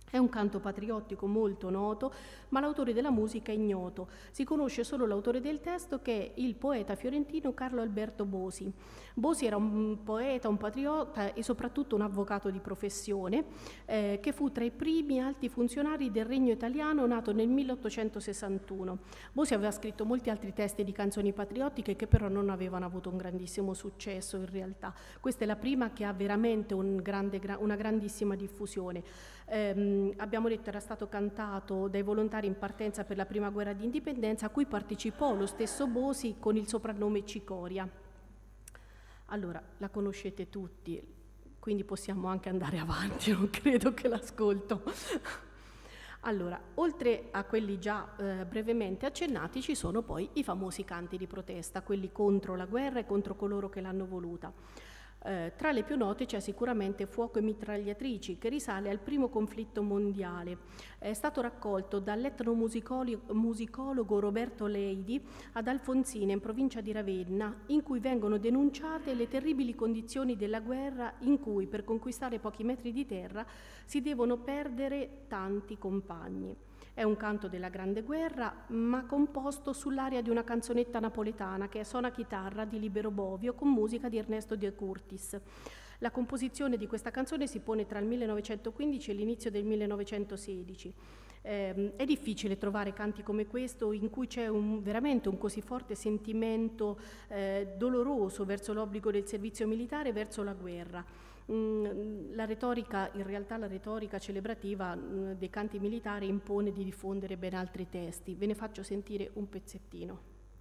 È un canto patriottico molto noto, ma l'autore della musica è ignoto. Si conosce solo l'autore del testo, che è il poeta fiorentino Carlo Alberto Bosi. Bosi era un poeta, un patriota e soprattutto un avvocato di professione, che fu tra i primi alti funzionari del Regno Italiano, nato nel 1861. Bosi aveva scritto molti altri testi di canzoni patriottiche che però non avevano avuto un grandissimo successo in realtà. Questa è la prima che ha veramente una grandissima diffusione. Abbiamo detto era stato cantato dai volontari in partenza per la prima guerra di indipendenza, a cui partecipò lo stesso Bosi con il soprannome Cicoria. Allora, la conoscete tutti, quindi possiamo anche andare avanti, non credo che l'ascolto. Allora, oltre a quelli già brevemente accennati, ci sono poi i famosi canti di protesta, quelli contro la guerra e contro coloro che l'hanno voluta. Tra le più note c'è sicuramente Fuoco e mitragliatrici, che risale al primo conflitto mondiale. È stato raccolto dall'etnomusicologo Roberto Leidi ad Alfonsine, in provincia di Ravenna, in cui vengono denunciate le terribili condizioni della guerra, in cui per conquistare pochi metri di terra si devono perdere tanti compagni. È un canto della Grande Guerra, ma composto sull'aria di una canzonetta napoletana che è Sona chitarra di Libero Bovio con musica di Ernesto De Curtis. La composizione di questa canzone si pone tra il 1915 e l'inizio del 1916. È difficile trovare canti come questo in cui c'è veramente un così forte sentimento doloroso verso l'obbligo del servizio militare e verso la guerra. La retorica celebrativa dei canti militari impone di diffondere ben altri testi. Ve ne faccio sentire un pezzettino.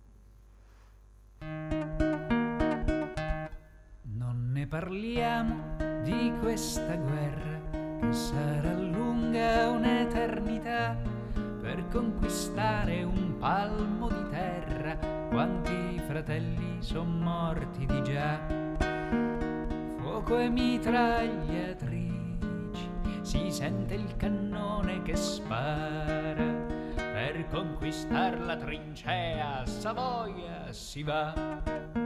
Non ne parliamo di questa guerra, che sarà lunga un'eternità, per conquistare un palmo di terra, quanti fratelli son morti di già. Fuoco e mitragliatrici, si sente il cannone che spara, per conquistar la trincea a Savoia si va.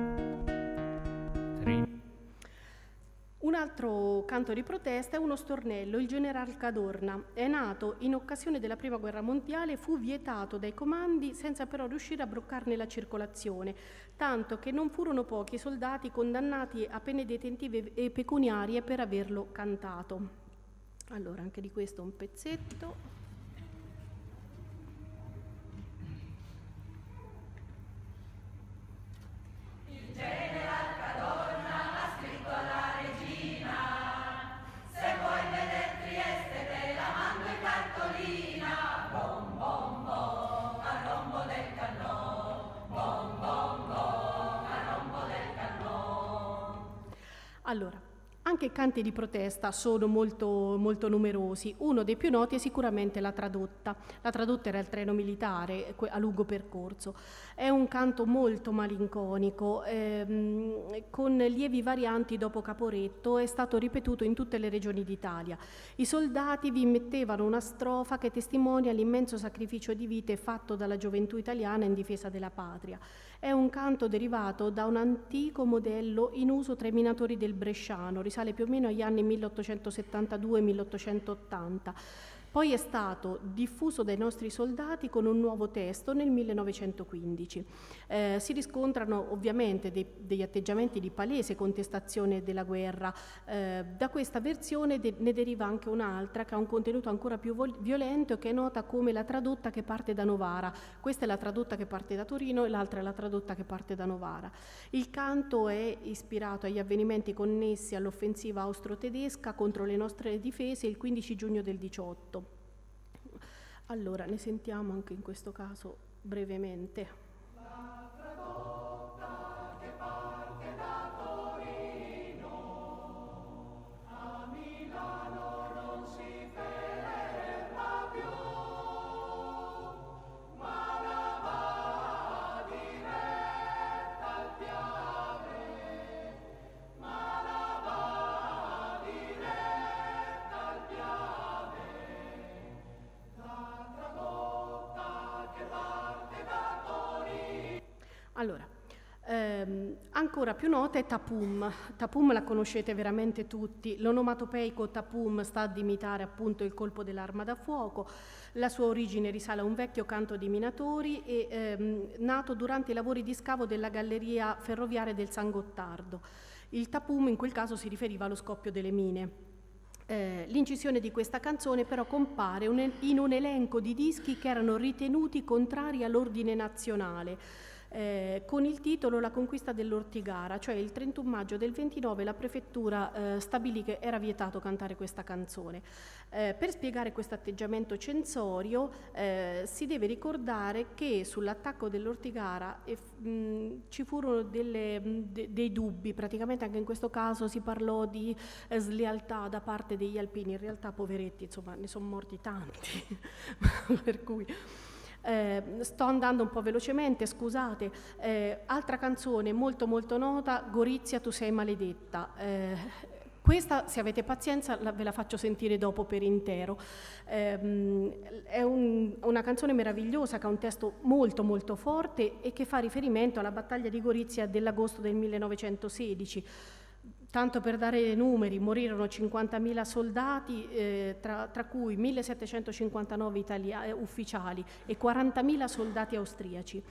Un altro canto di protesta è uno stornello, il General Cadorna. È nato in occasione della Prima Guerra Mondiale, fu vietato dai comandi senza però riuscire a bloccarne la circolazione, tanto che non furono pochi i soldati condannati a pene detentive e pecuniarie per averlo cantato. Allora, anche di questo un pezzetto. Allora, anche i canti di protesta sono molto, molto numerosi. Uno dei più noti è sicuramente La Tradotta. La Tradotta era il treno militare a lungo percorso. È un canto molto malinconico, con lievi varianti dopo Caporetto, è stato ripetuto in tutte le regioni d'Italia. I soldati vi mettevano una strofa che testimonia l'immenso sacrificio di vite fatto dalla gioventù italiana in difesa della patria. È un canto derivato da un antico modello in uso tra i minatori del Bresciano, risale più o meno agli anni 1872-1880. Poi è stato diffuso dai nostri soldati con un nuovo testo nel 1915. Si riscontrano ovviamente degli atteggiamenti di palese contestazione della guerra. Da questa versione ne deriva anche un'altra che ha un contenuto ancora più violento e che è nota come La Tradotta che parte da Novara. Questa è la tradotta che parte da Torino e l'altra è la tradotta che parte da Novara. Il canto è ispirato agli avvenimenti connessi all'offensiva austro-tedesca contro le nostre difese il 15 giugno del 18. Allora, ne sentiamo anche in questo caso brevemente. Che parte da Ancora più nota è Tapum. Tapum la conoscete veramente tutti. L'onomatopeico Tapum sta ad imitare appunto il colpo dell'arma da fuoco. La sua origine risale a un vecchio canto di minatori e nato durante i lavori di scavo della galleria ferroviaria del San Gottardo. Il Tapum in quel caso si riferiva allo scoppio delle mine. L'incisione di questa canzone però compare in un elenco di dischi che erano ritenuti contrari all'ordine nazionale, con il titolo La conquista dell'Ortigara, cioè il 31 maggio del 29 la prefettura stabilì che era vietato cantare questa canzone. Per spiegare questo atteggiamento censorio si deve ricordare che sull'attacco dell'Ortigara ci furono dei dubbi, praticamente anche in questo caso si parlò di slealtà da parte degli alpini, in realtà poveretti, insomma, ne sono morti tanti, per cui... sto andando un po' velocemente, scusate. Altra canzone molto molto nota, Gorizia tu sei maledetta. Questa, se avete pazienza, ve la faccio sentire dopo per intero. È una canzone meravigliosa che ha un testo molto molto forte e che fa riferimento alla battaglia di Gorizia dell'agosto del 1916. Tanto per dare i numeri, morirono 50.000 soldati, tra cui 1.759 ufficiali e 40.000 soldati austriaci.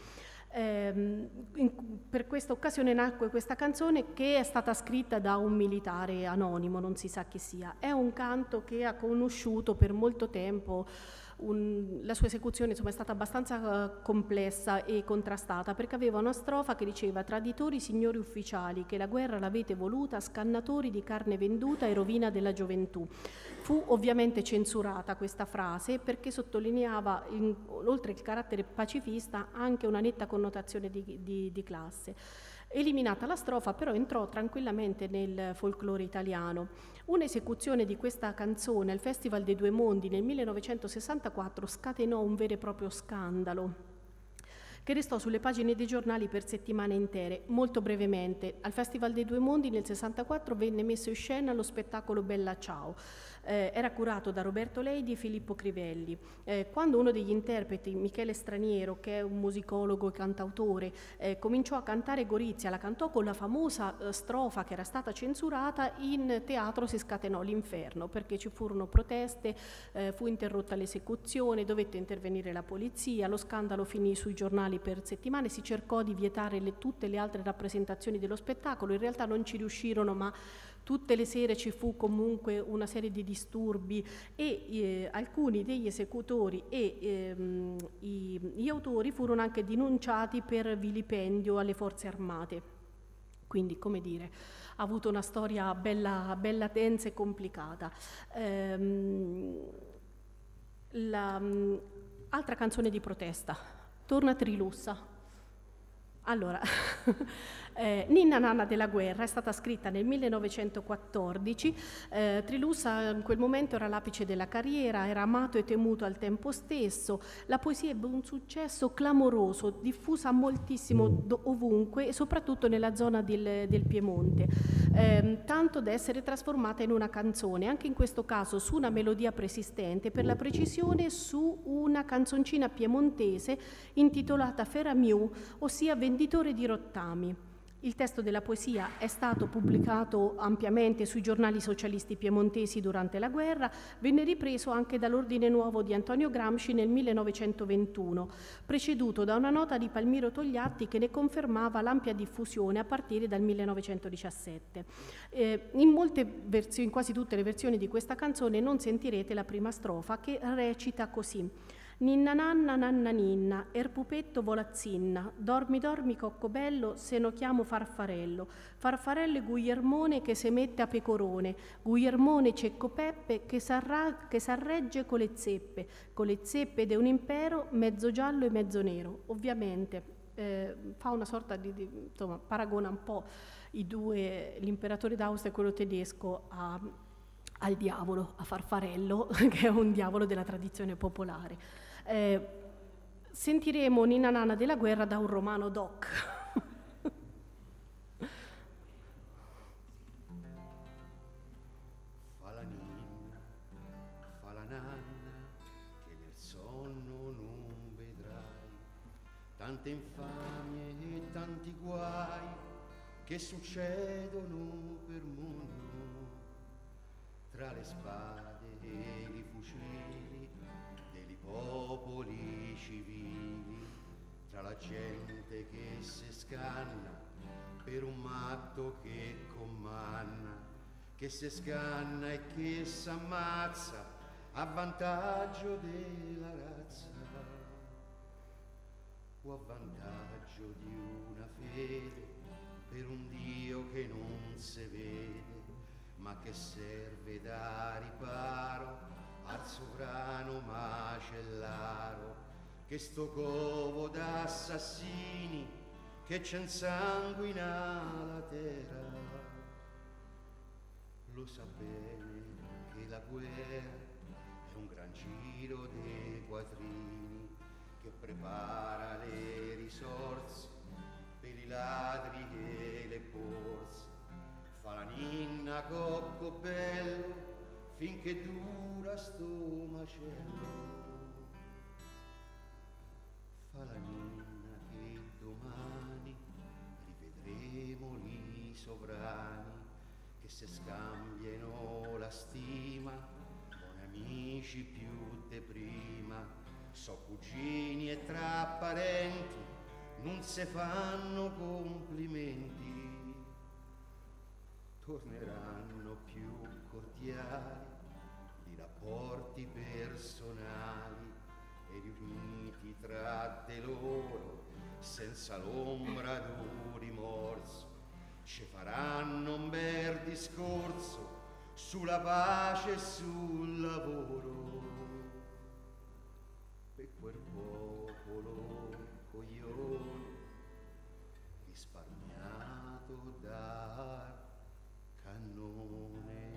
Per questa occasione nacque questa canzone che è stata scritta da un militare anonimo, non si sa chi sia. È un canto che ha conosciuto per molto tempo. La sua esecuzione insomma, è stata abbastanza complessa e contrastata perché aveva una strofa che diceva: traditori signori ufficiali, che la guerra l'avete voluta, scannatori di carne venduta e rovina della gioventù. Fu ovviamente censurata questa frase perché sottolineava, oltre il carattere pacifista, anche una netta connotazione di classe. Eliminata la strofa, però entrò tranquillamente nel folklore italiano. Un'esecuzione di questa canzone al Festival dei Due Mondi nel 1964 scatenò un vero e proprio scandalo che restò sulle pagine dei giornali per settimane intere. Molto brevemente, al Festival dei Due Mondi nel 64 venne messo in scena lo spettacolo Bella Ciao. Era curato da Roberto Leidi e Filippo Crivelli. Quando uno degli interpreti, Michele Straniero, che è un musicologo e cantautore, cominciò a cantare Gorizia, la cantò con la famosa strofa che era stata censurata, in teatro si scatenò l'inferno perché ci furono proteste, fu interrotta l'esecuzione, dovette intervenire la polizia, lo scandalo finì sui giornali per settimane, si cercò di vietare tutte le altre rappresentazioni dello spettacolo, in realtà non ci riuscirono, ma tutte le sere ci fu comunque una serie di disturbi e alcuni degli esecutori e gli autori furono anche denunciati per vilipendio alle forze armate. Quindi, come dire, ha avuto una storia bella densa e complicata. Altra canzone di protesta, Torna Trilussa. Allora, Ninna Nanna della guerra è stata scritta nel 1914. Trilussa in quel momento era l'apice della carriera, era amato e temuto al tempo stesso. La poesia ebbe un successo clamoroso, diffusa moltissimo ovunque e soprattutto nella zona del Piemonte, tanto da essere trasformata in una canzone, anche in questo caso su una melodia preesistente, per la precisione su una canzoncina piemontese intitolata Feramiu, ossia venditore di rottami. Il testo della poesia è stato pubblicato ampiamente sui giornali socialisti piemontesi durante la guerra, venne ripreso anche dall'Ordine Nuovo di Antonio Gramsci nel 1921, preceduto da una nota di Palmiro Togliatti che ne confermava l'ampia diffusione a partire dal 1917. In quasi tutte le versioni di questa canzone non sentirete la prima strofa, che recita così: Ninna nanna nanna ninna, er pupetto volazzinna, dormi dormi coccobello, se no chiamo farfarello, farfarello e Guglielmone che se mette a pecorone, Guglielmone cecco Peppe che s'arregge con le zeppe ed è un impero mezzo giallo e mezzo nero. Ovviamente fa una sorta insomma, paragona un po' i due, l'imperatore d'Austria e quello tedesco, al diavolo, a Farfarello, che è un diavolo della tradizione popolare. Sentiremo Ninna Nanna della guerra da un romano doc. Fa la ninna, fa la nanna, che nel sonno non vedrai tante infamie e tanti guai, che succedono per mondo, tra le spade e i fucili dei popoli civili, tra la gente che si scanna per un matto che commanna, che si scanna e che s'ammazza a vantaggio della razza o a vantaggio di una fede per un Dio che non si vede, ma che serve da riparo al sovrano macellaro, che sto covo d'assassini che c'è insanguina la terra. Lo sa bene che la guerra è un gran giro dei quattrini che prepara le risorse per i ladri e le borse, fa la ninna cocco bello finché dura sto macello, fa la ninna che domani rivedremo i sovrani che se scambiano la stima con amici più de prima, so cugini e tra parenti non se fanno complimenti, torneranno più cordiali i rapporti personali e riuniti tra de loro senza l'ombra d'un rimorso, ci faranno un bel discorso sulla pace e sul lavoro, per quel popolo coglione risparmiato dal cannone.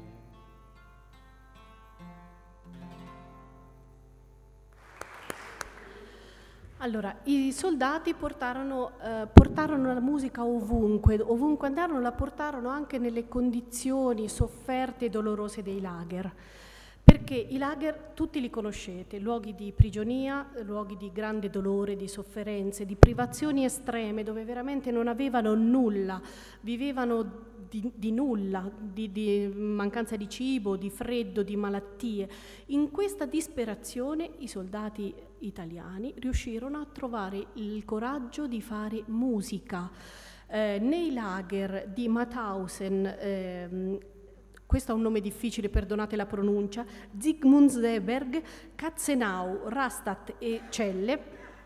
Allora, i soldati portarono la musica ovunque andarono, la portarono anche nelle condizioni sofferte e dolorose dei lager, perché i lager tutti li conoscete, luoghi di prigionia, luoghi di grande dolore, di sofferenze, di privazioni estreme, dove veramente non avevano nulla, vivevano di nulla, di mancanza di cibo, di freddo, di malattie. In questa disperazione i soldati italiani riuscirono a trovare il coraggio di fare musica. Nei lager di Mauthausen, questo è un nome difficile, perdonate la pronuncia, Sigmundsberg, Katzenau, Rastatt e Selle,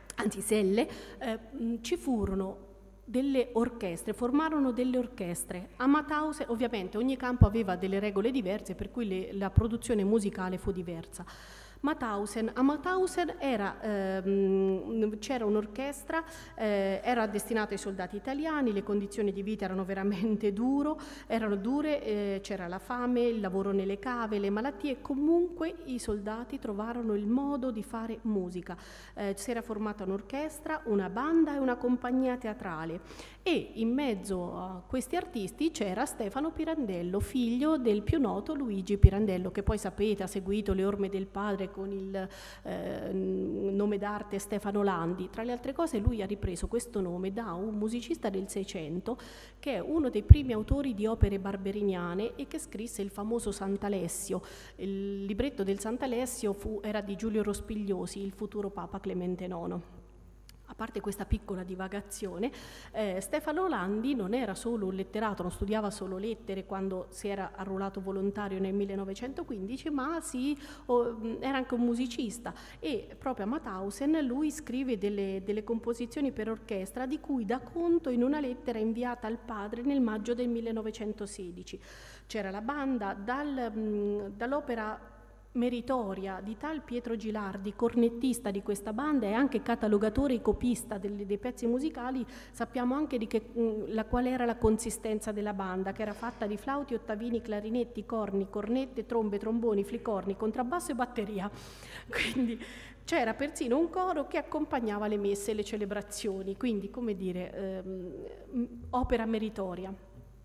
ci furono delle orchestre, formarono delle orchestre. A Mauthausen, ovviamente, ogni campo aveva delle regole diverse, per cui la produzione musicale fu diversa. A Mauthausen c'era un'orchestra, era destinata ai soldati italiani, le condizioni di vita erano veramente dure, c'era la fame, il lavoro nelle cave, le malattie, comunque i soldati trovarono il modo di fare musica. Si era formata un'orchestra, una banda e una compagnia teatrale, e in mezzo a questi artisti c'era Stefano Pirandello, figlio del più noto Luigi Pirandello, che poi sapete ha seguito le orme del padre con il nome d'arte Stefano Landi. Tra le altre cose lui ha ripreso questo nome da un musicista del Seicento che è uno dei primi autori di opere barberiniane e che scrisse il famoso Sant'Alessio. Il libretto del Sant'Alessio era di Giulio Rospigliosi, il futuro Papa Clemente IX. A parte questa piccola divagazione, Stefano Landi non era solo un letterato, non studiava solo lettere quando si era arruolato volontario nel 1915, ma era anche un musicista, e proprio a Mauthausen lui scrive delle composizioni per orchestra di cui dà conto in una lettera inviata al padre nel maggio del 1916. C'era la banda dall'opera meritoria di tal Pietro Gilardi, cornettista di questa banda e anche catalogatore e copista dei pezzi musicali. Sappiamo anche qual era la consistenza della banda, che era fatta di flauti, ottavini, clarinetti, corni, cornette, trombe, tromboni, flicorni, contrabbasso e batteria. Quindi c'era persino un coro che accompagnava le messe e le celebrazioni, quindi, come dire, opera meritoria.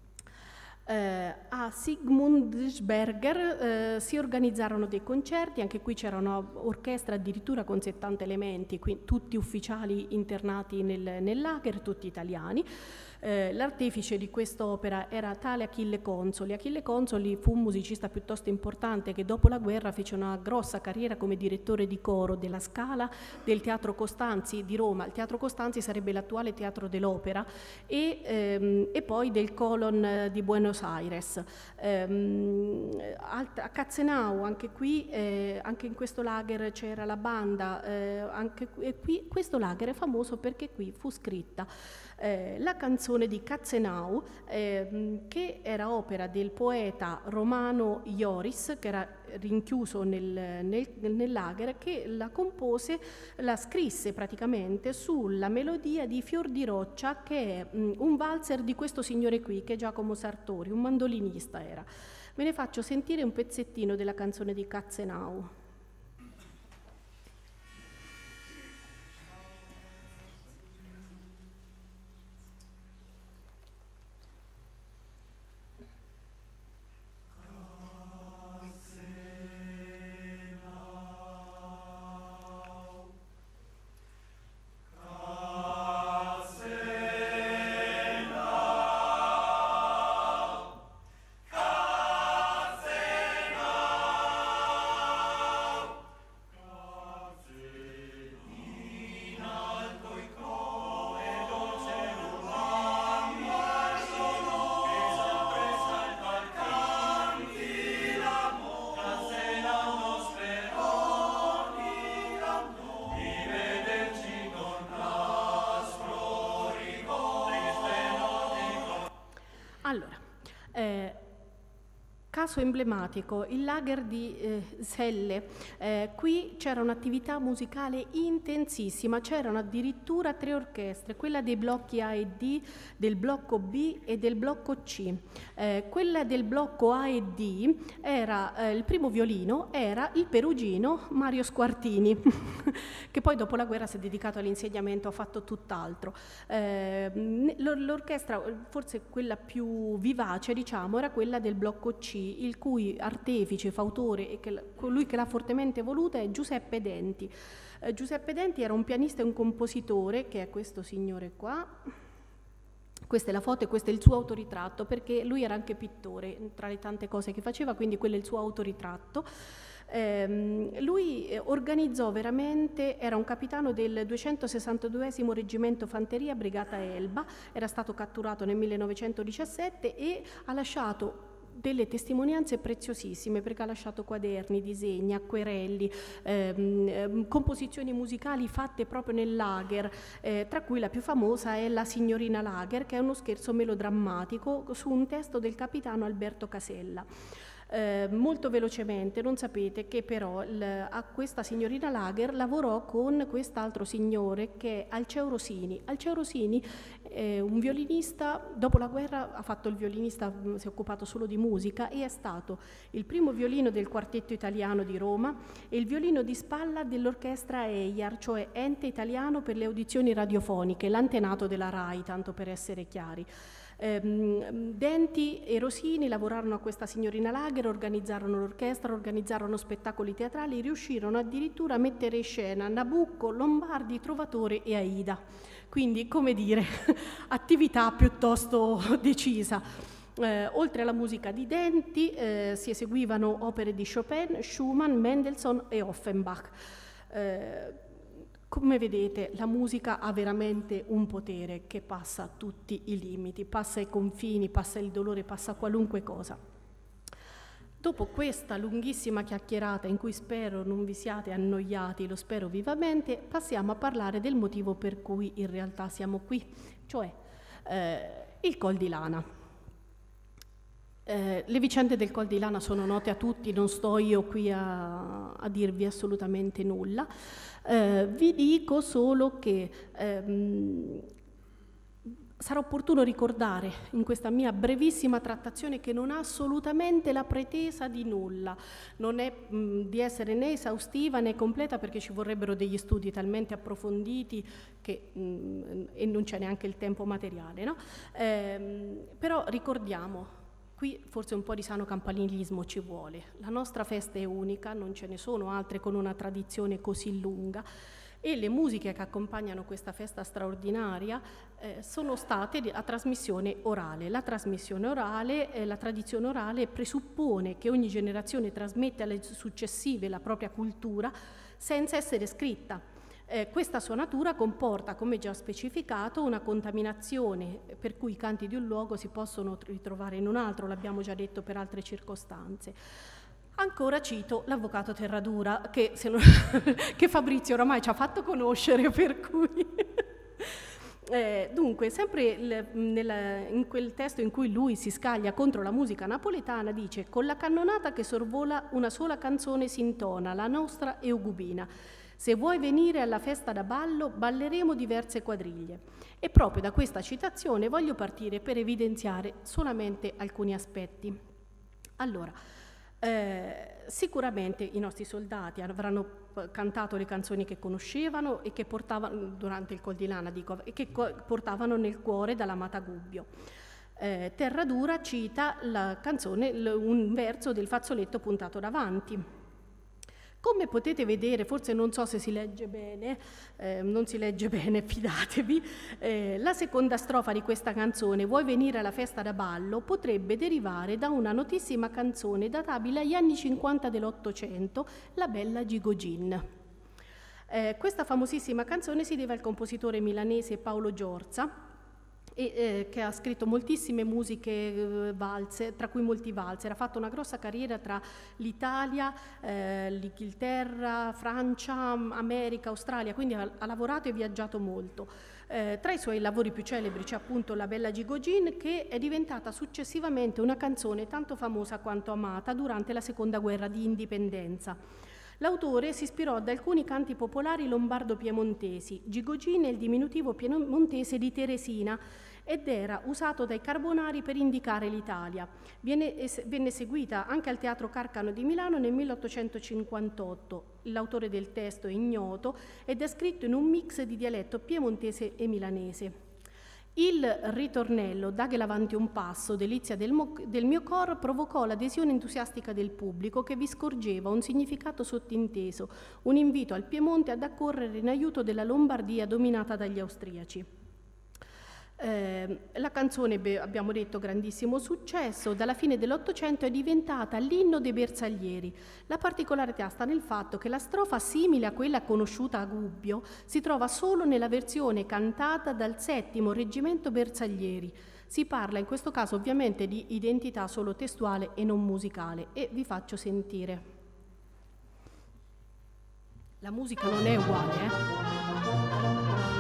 A Sigmundsberger si organizzarono dei concerti, anche qui c'era un'orchestra addirittura con 70 elementi, tutti ufficiali internati nel lager, tutti italiani. L'artefice di quest'opera era tale Achille Consoli. Achille Consoli fu un musicista piuttosto importante che dopo la guerra fece una grossa carriera come direttore di coro della Scala, del Teatro Costanzi di Roma. Il Teatro Costanzi sarebbe l'attuale Teatro dell'Opera e poi del Colon di Buenos Aires. A Catzenau, anche qui, anche in questo lager c'era la banda, anche qui, questo lager è famoso perché qui fu scritta la canzone di Catzenau, che era opera del poeta romano Ioris, che era rinchiuso nel lager, che la compose, la scrisse praticamente sulla melodia di Fior di Roccia, che è un valzer di questo signore qui, che è Giacomo Sartori, un mandolinista era. Ve ne faccio sentire un pezzettino della canzone di Catzenau. Caso emblematico, il lager di Selle. Qui c'era un'attività musicale intensissima, c'erano addirittura 3 orchestre, quella dei blocchi A e D, del blocco B e del blocco C. Quella del blocco A e D era, il primo violino era il perugino Mario Squartini, che poi dopo la guerra si è dedicato all'insegnamento, ha fatto tutt'altro. L'orchestra, forse quella più vivace, diciamo, era quella del blocco C, il cui artefice, fautore e colui che l'ha fortemente voluta è Giuseppe Denti. Giuseppe Denti era un pianista e un compositore, che è questo signore qua. Questa è la foto e questo è il suo autoritratto, perché lui era anche pittore, tra le tante cose che faceva, quindi quello è il suo autoritratto. Lui organizzò veramente, era un capitano del 262esimo Reggimento Fanteria Brigata Elba, era stato catturato nel 1917 e ha lasciato delle testimonianze preziosissime, perché ha lasciato quaderni, disegni, acquerelli, composizioni musicali fatte proprio nel lager, tra cui la più famosa è La signorina Lager, che è uno scherzo melodrammatico su un testo del capitano Alberto Casella. Molto velocemente, non sapete che però a questa signorina Lager lavorò con quest'altro signore che è Alceo Rosini. Alceo Rosini è un violinista, dopo la guerra ha fatto il violinista, si è occupato solo di musica e è stato il primo violino del quartetto italiano di Roma e il violino di spalla dell'orchestra EIAR, cioè Ente Italiano per le Audizioni Radiofoniche, l'antenato della RAI, tanto per essere chiari. Denti e Rosini lavorarono a questa signorina Lager, organizzarono l'orchestra, organizzarono spettacoli teatrali, riuscirono addirittura a mettere in scena Nabucco, Lombardi, Trovatore e Aida. Quindi, come dire, attività piuttosto decisa. Oltre alla musica di Denti si eseguivano opere di Chopin, Schumann, Mendelssohn e Offenbach. Come vedete, la musica ha veramente un potere che passa tutti i limiti, passa i confini, passa il dolore, passa qualunque cosa. Dopo questa lunghissima chiacchierata in cui spero non vi siate annoiati, lo spero vivamente, passiamo a parlare del motivo per cui in realtà siamo qui, cioè il Col di Lana. Le vicende del Col di Lana sono note a tutti, non sto io qui a dirvi assolutamente nulla. Vi dico solo che sarà opportuno ricordare in questa mia brevissima trattazione che non ha assolutamente la pretesa di nulla, non è di essere né esaustiva né completa, perché ci vorrebbero degli studi talmente approfonditi che, e non c'è neanche il tempo materiale, no? Però ricordiamo, qui forse un po' di sano campanilismo ci vuole. La nostra festa è unica, non ce ne sono altre con una tradizione così lunga. e le musiche che accompagnano questa festa straordinaria sono state a trasmissione orale. La trasmissione orale, la tradizione orale presuppone che ogni generazione trasmette alle successive la propria cultura senza essere scritta. Questa sua natura comporta, come già specificato, una contaminazione per cui i canti di un luogo si possono ritrovare in un altro, l'abbiamo già detto per altre circostanze. Ancora cito l'avvocato Terradura, che Fabrizio oramai ci ha fatto conoscere, per cui... Dunque, sempre in quel testo in cui lui si scaglia contro la musica napoletana, dice: «Con la cannonata che sorvola una sola canzone si intona, la nostra eugubina. Se vuoi venire alla festa da ballo, balleremo diverse quadriglie». E proprio da questa citazione voglio partire per evidenziare solamente alcuni aspetti. Allora, sicuramente i nostri soldati avranno cantato le canzoni che conoscevano e che portavano durante il Col di Lana, e che portavano nel cuore dall'amata Gubbio. Terradura cita la canzone, un verso del fazzoletto puntato davanti. Come potete vedere, forse non so se si legge bene, non si legge bene, fidatevi, la seconda strofa di questa canzone, «Vuoi venire alla festa da ballo?», potrebbe derivare da una notissima canzone databile agli anni 50 dell'Ottocento, La bella Gigogin. Questa famosissima canzone si deve al compositore milanese Paolo Giorza, che ha scritto moltissime musiche valse, tra cui molti valzer. Ha fatto una grossa carriera tra l'Italia, l'Inghilterra, Francia, America, Australia, quindi ha lavorato e viaggiato molto. Tra i suoi lavori più celebri c'è appunto La bella Gigogin, che è diventata successivamente una canzone tanto famosa quanto amata durante la seconda guerra di indipendenza. L'autore si ispirò ad alcuni canti popolari lombardo-piemontesi. Gigogin è il diminutivo piemontese di Teresina ed era usato dai Carbonari per indicare l'Italia. Venne eseguita anche al Teatro Carcano di Milano nel 1858. L'autore del testo è ignoto ed è scritto in un mix di dialetto piemontese e milanese. Il ritornello «Daghe avanti un passo, delizia del mio cor» provocò l'adesione entusiastica del pubblico, che vi scorgeva un significato sottinteso, un invito al Piemonte ad accorrere in aiuto della Lombardia dominata dagli austriaci. La canzone, abbiamo detto, grandissimo successo. Dalla fine dell'Ottocento è diventata l'inno dei bersaglieri. La particolarità sta nel fatto che la strofa, simile a quella conosciuta a Gubbio, si trova solo nella versione cantata dal 7° Reggimento Bersaglieri. Si parla in questo caso ovviamente di identità solo testuale e non musicale, e vi faccio sentire. La musica non è uguale,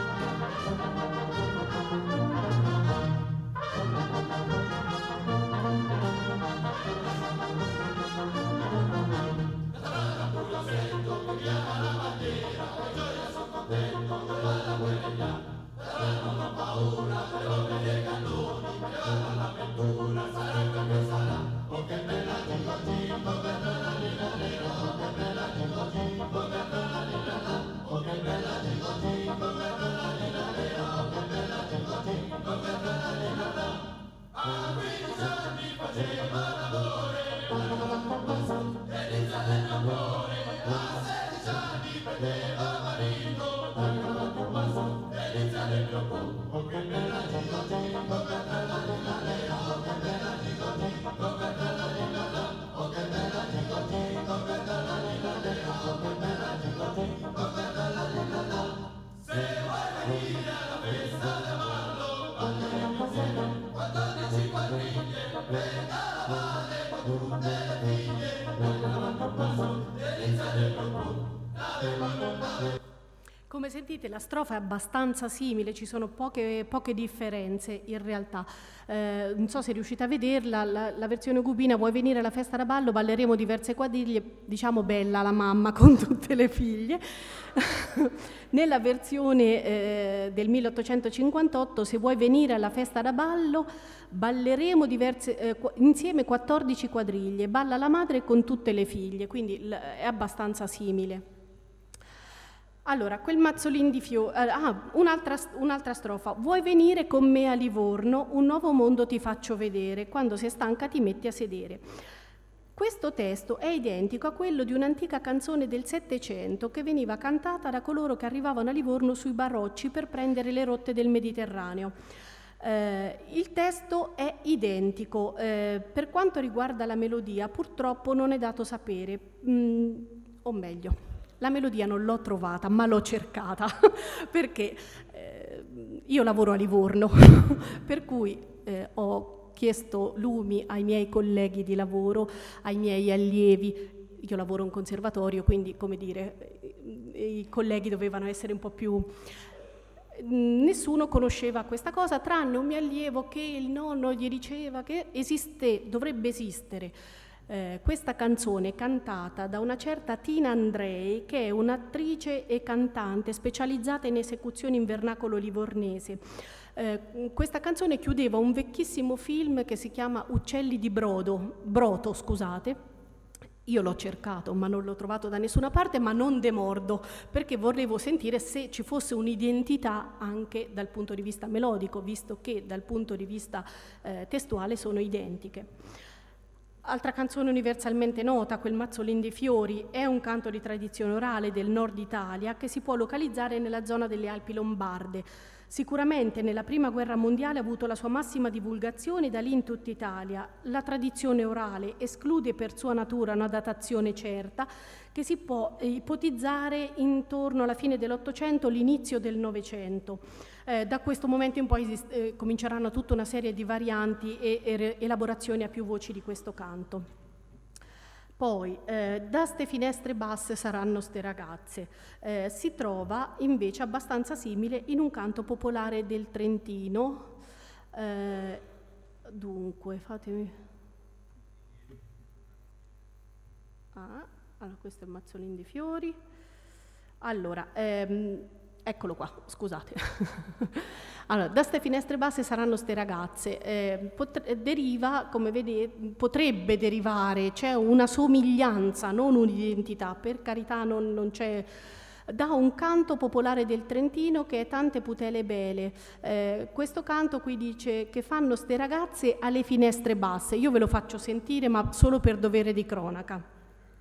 Come sentite, la strofa è abbastanza simile, ci sono poche differenze in realtà. Non so se riuscite a vederla, la versione gubina «Vuoi venire alla festa da ballo? Balleremo diverse quadriglie», diciamo bella la mamma con tutte le figlie. Nella versione del 1858, «Se vuoi venire alla festa da ballo, balleremo insieme 14 quadriglie, balla la madre con tutte le figlie», quindi è abbastanza simile. Allora, quel mazzolin di fiori... un'altra strofa. «Vuoi venire con me a Livorno? Un nuovo mondo ti faccio vedere. Quando sei stanca ti metti a sedere». Questo testo è identico a quello di un'antica canzone del Settecento che veniva cantata da coloro che arrivavano a Livorno sui barocci per prendere le rotte del Mediterraneo. Il testo è identico, per quanto riguarda la melodia purtroppo non è dato sapere, o meglio, la melodia non l'ho trovata ma l'ho cercata perché io lavoro a Livorno, per cui ho chiesto lumi ai miei colleghi di lavoro, ai miei allievi. Io lavoro in un conservatorio, quindi, come dire, i colleghi dovevano essere un po' più... Nessuno conosceva questa cosa, tranne un mio allievo che il nonno gli diceva che dovrebbe esistere questa canzone cantata da una certa Tina Andrei, che è un'attrice e cantante specializzata in esecuzioni in vernacolo livornese. Questa canzone chiudeva un vecchissimo film che si chiama Uccelli di Broto, scusate. Io l'ho cercato ma non l'ho trovato da nessuna parte, ma non demordo, perché volevo sentire se ci fosse un'identità anche dal punto di vista melodico, visto che dal punto di vista testuale sono identiche. Altra canzone universalmente nota, Quel mazzolin di fiori, è un canto di tradizione orale del nord Italia che si può localizzare nella zona delle Alpi Lombarde. Sicuramente nella Prima Guerra Mondiale ha avuto la sua massima divulgazione e da lì in tutta Italia. La tradizione orale esclude per sua natura una datazione certa che si può ipotizzare intorno alla fine dell'Ottocento, l'inizio del Novecento. Da questo momento in poi cominceranno tutta una serie di varianti e elaborazioni a più voci di questo canto. Poi, da ste finestre basse saranno ste ragazze, si trova invece abbastanza simile in un canto popolare del Trentino. Dunque, fatemi... allora, questo è il mazzolin di fiori. Allora, eccolo qua, scusate. Allora, da ste finestre basse saranno ste ragazze. Deriva, come vedete, potrebbe derivare, c'è una somiglianza, non un'identità, per carità non c'è, da un canto popolare del Trentino che è Tante putele bele. Questo canto qui dice che fanno ste ragazze alle finestre basse. Io ve lo faccio sentire, ma solo per dovere di cronaca.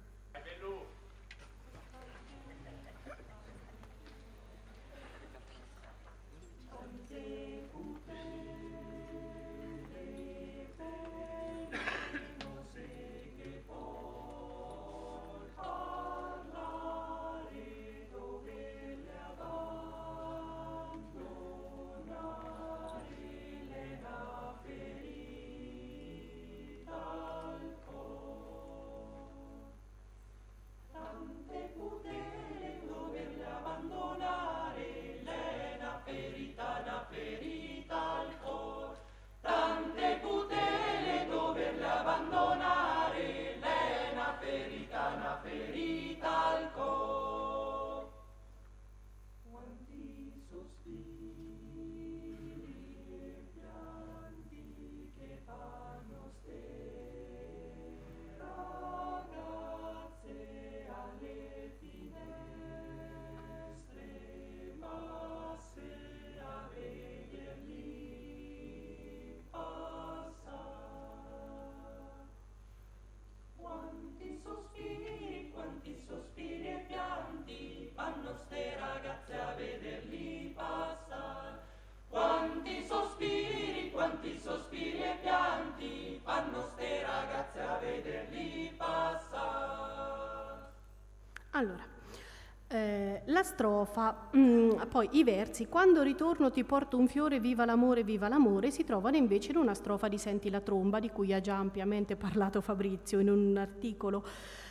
Allora, la strofa, poi i versi, quando ritorno ti porto un fiore, viva l'amore, si trovano invece in una strofa di Senti la tromba, di cui ha già ampiamente parlato Fabrizio in un articolo.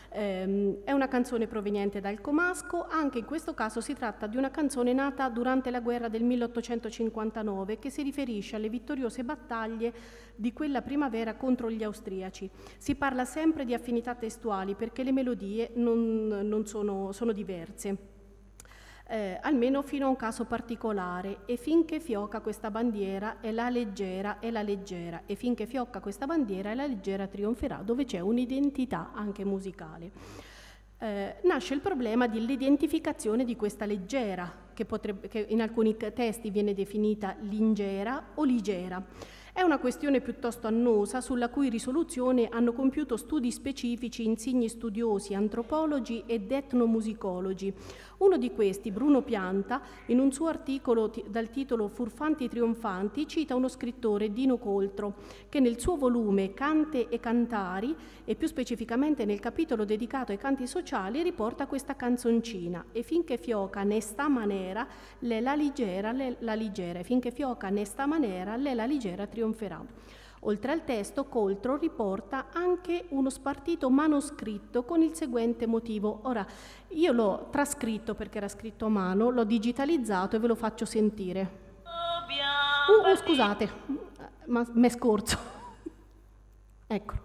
È una canzone proveniente dal comasco, anche in questo caso si tratta di una canzone nata durante la guerra del 1859 che si riferisce alle vittoriose battaglie di quella primavera contro gli austriaci. Si parla sempre di affinità testuali perché le melodie non sono diverse. Almeno fino a un caso particolare, e finché fiocca questa bandiera è la leggera, e finché fiocca questa bandiera è la leggera trionferà, dove c'è un'identità anche musicale. Nasce il problema dell'identificazione di questa leggera, che in alcuni testi viene definita lingera o ligera. È una questione piuttosto annosa sulla cui risoluzione hanno compiuto studi specifici insigni studiosi, antropologi ed etnomusicologi. Uno di questi, Bruno Pianta, in un suo articolo dal titolo Furfanti trionfanti, cita uno scrittore, Dino Coltro, che nel suo volume Cante e Cantari, e più specificamente nel capitolo dedicato ai canti sociali, riporta questa canzoncina: e finché fioca nesta manera, le la ligera, e finché fioca nesta manera, le la ligera trionferà. Oltre al testo, Coltro riporta anche uno spartito manoscritto con il seguente motivo. Ora, io l'ho trascritto perché era scritto a mano, l'ho digitalizzato e ve lo faccio sentire. Scusate, ma m'è scorso. Ecco.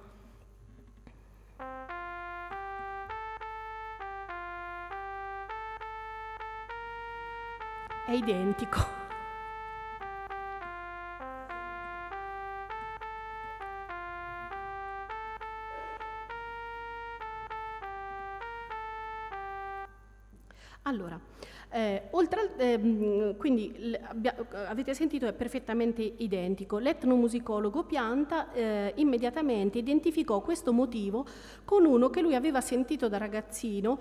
È identico. Allora, quindi avete sentito, è perfettamente identico. L'etnomusicologo Pianta immediatamente identificò questo motivo con uno che lui aveva sentito da ragazzino,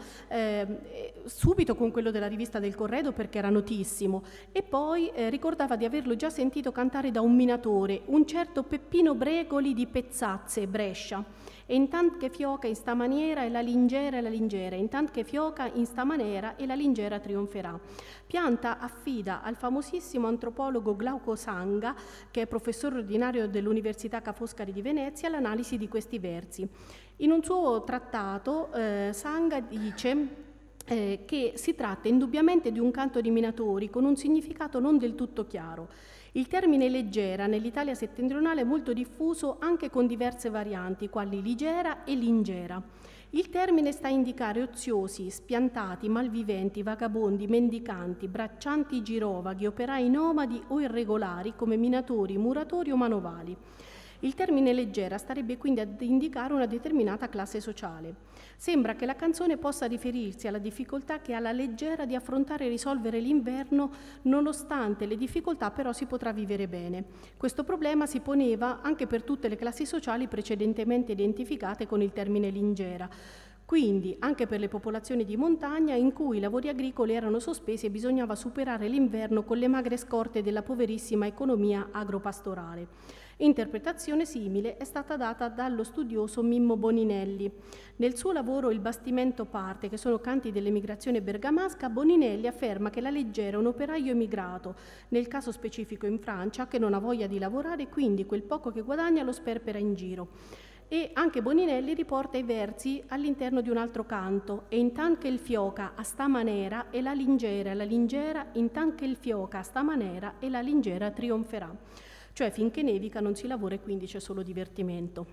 subito con quello della rivista del Corredo perché era notissimo, e poi ricordava di averlo già sentito cantare da un minatore, un certo Peppino Bregoli di Pezzazze, Brescia. E intanto che fioca in sta maniera e la lingera, intanto che fioca in sta maniera e la lingera trionferà. Pianta affida al famosissimo antropologo Glauco Sanga, che è professore ordinario dell'Università Ca' Foscari di Venezia, l'analisi di questi versi. In un suo trattato Sanga dice che si tratta indubbiamente di un canto di minatori con un significato non del tutto chiaro. Il termine leggera nell'Italia settentrionale è molto diffuso anche con diverse varianti, quali ligera e lingera. Il termine sta a indicare oziosi, spiantati, malviventi, vagabondi, mendicanti, braccianti girovaghi, operai nomadi o irregolari come minatori, muratori o manovali. Il termine leggera starebbe quindi ad indicare una determinata classe sociale. Sembra che la canzone possa riferirsi alla difficoltà che ha la leggera di affrontare e risolvere l'inverno, nonostante le difficoltà però si potrà vivere bene. Questo problema si poneva anche per tutte le classi sociali precedentemente identificate con il termine lingera. Quindi anche per le popolazioni di montagna in cui i lavori agricoli erano sospesi e bisognava superare l'inverno con le magre scorte della poverissima economia agropastorale. Interpretazione simile è stata data dallo studioso Mimmo Boninelli. Nel suo lavoro Il bastimento parte, che sono canti dell'emigrazione bergamasca, Boninelli afferma che la leggera è un operaio emigrato, nel caso specifico in Francia, che non ha voglia di lavorare e quindi quel poco che guadagna lo sperpera in giro. E anche Boninelli riporta i versi all'interno di un altro canto: e intanto che il fioca a sta manera e la lingera, intanto che il fioca a sta manera e la lingera trionferà. Cioè finché nevica non si lavora e quindi c'è solo divertimento.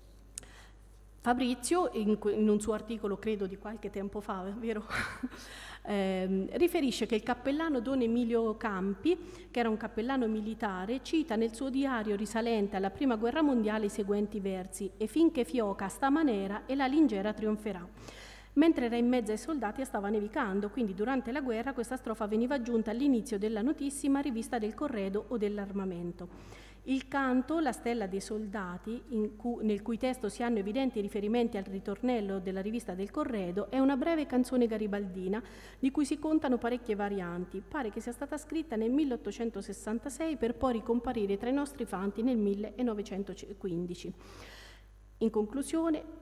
Fabrizio, in un suo articolo, credo di qualche tempo fa, vero? Riferisce che il cappellano Don Emilio Campi, che era un cappellano militare, cita nel suo diario risalente alla Prima Guerra Mondiale i seguenti versi: e finché fioca sta manera e la lingera trionferà. Mentre era in mezzo ai soldati e stava nevicando, quindi durante la guerra questa strofa veniva aggiunta all'inizio della notissima rivista del Corredo o dell'Armamento. Il canto, La stella dei soldati, nel cui testo si hanno evidenti riferimenti al ritornello della rivista del Corredo, è una breve canzone garibaldina di cui si contano parecchie varianti. Pare che sia stata scritta nel 1866 per poi ricomparire tra i nostri fanti nel 1915. In conclusione,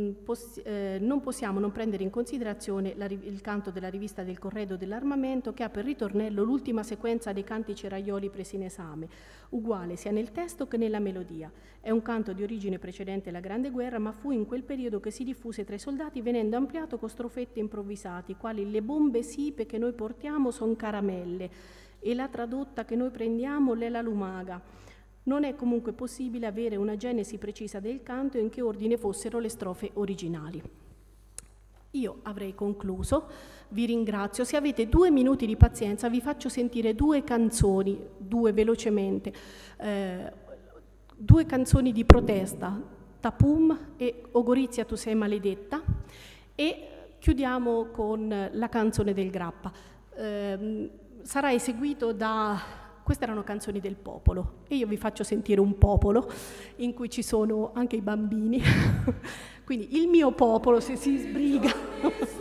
non possiamo non prendere in considerazione il canto della rivista del Corredo dell'Armamento, che ha per ritornello l'ultima sequenza dei canti ceraioli presi in esame, uguale sia nel testo che nella melodia. È un canto di origine precedente alla Grande Guerra, ma fu in quel periodo che si diffuse tra i soldati, venendo ampliato con strofette improvvisati, quali le bombe sipe che noi portiamo son caramelle e la tradotta che noi prendiamo l'è la lumaga. Non è comunque possibile avere una genesi precisa del canto in che ordine fossero le strofe originali. Io avrei concluso, vi ringrazio. Se avete 2 minuti di pazienza vi faccio sentire 2 canzoni, 2 velocemente, 2 canzoni di protesta, Tapum e O Gorizia tu sei maledetta, e chiudiamo con la canzone del Grappa. Sarà eseguito da queste erano canzoni del popolo e io vi faccio sentire un popolo in cui ci sono anche i bambini, quindi il mio popolo, se si sbriga.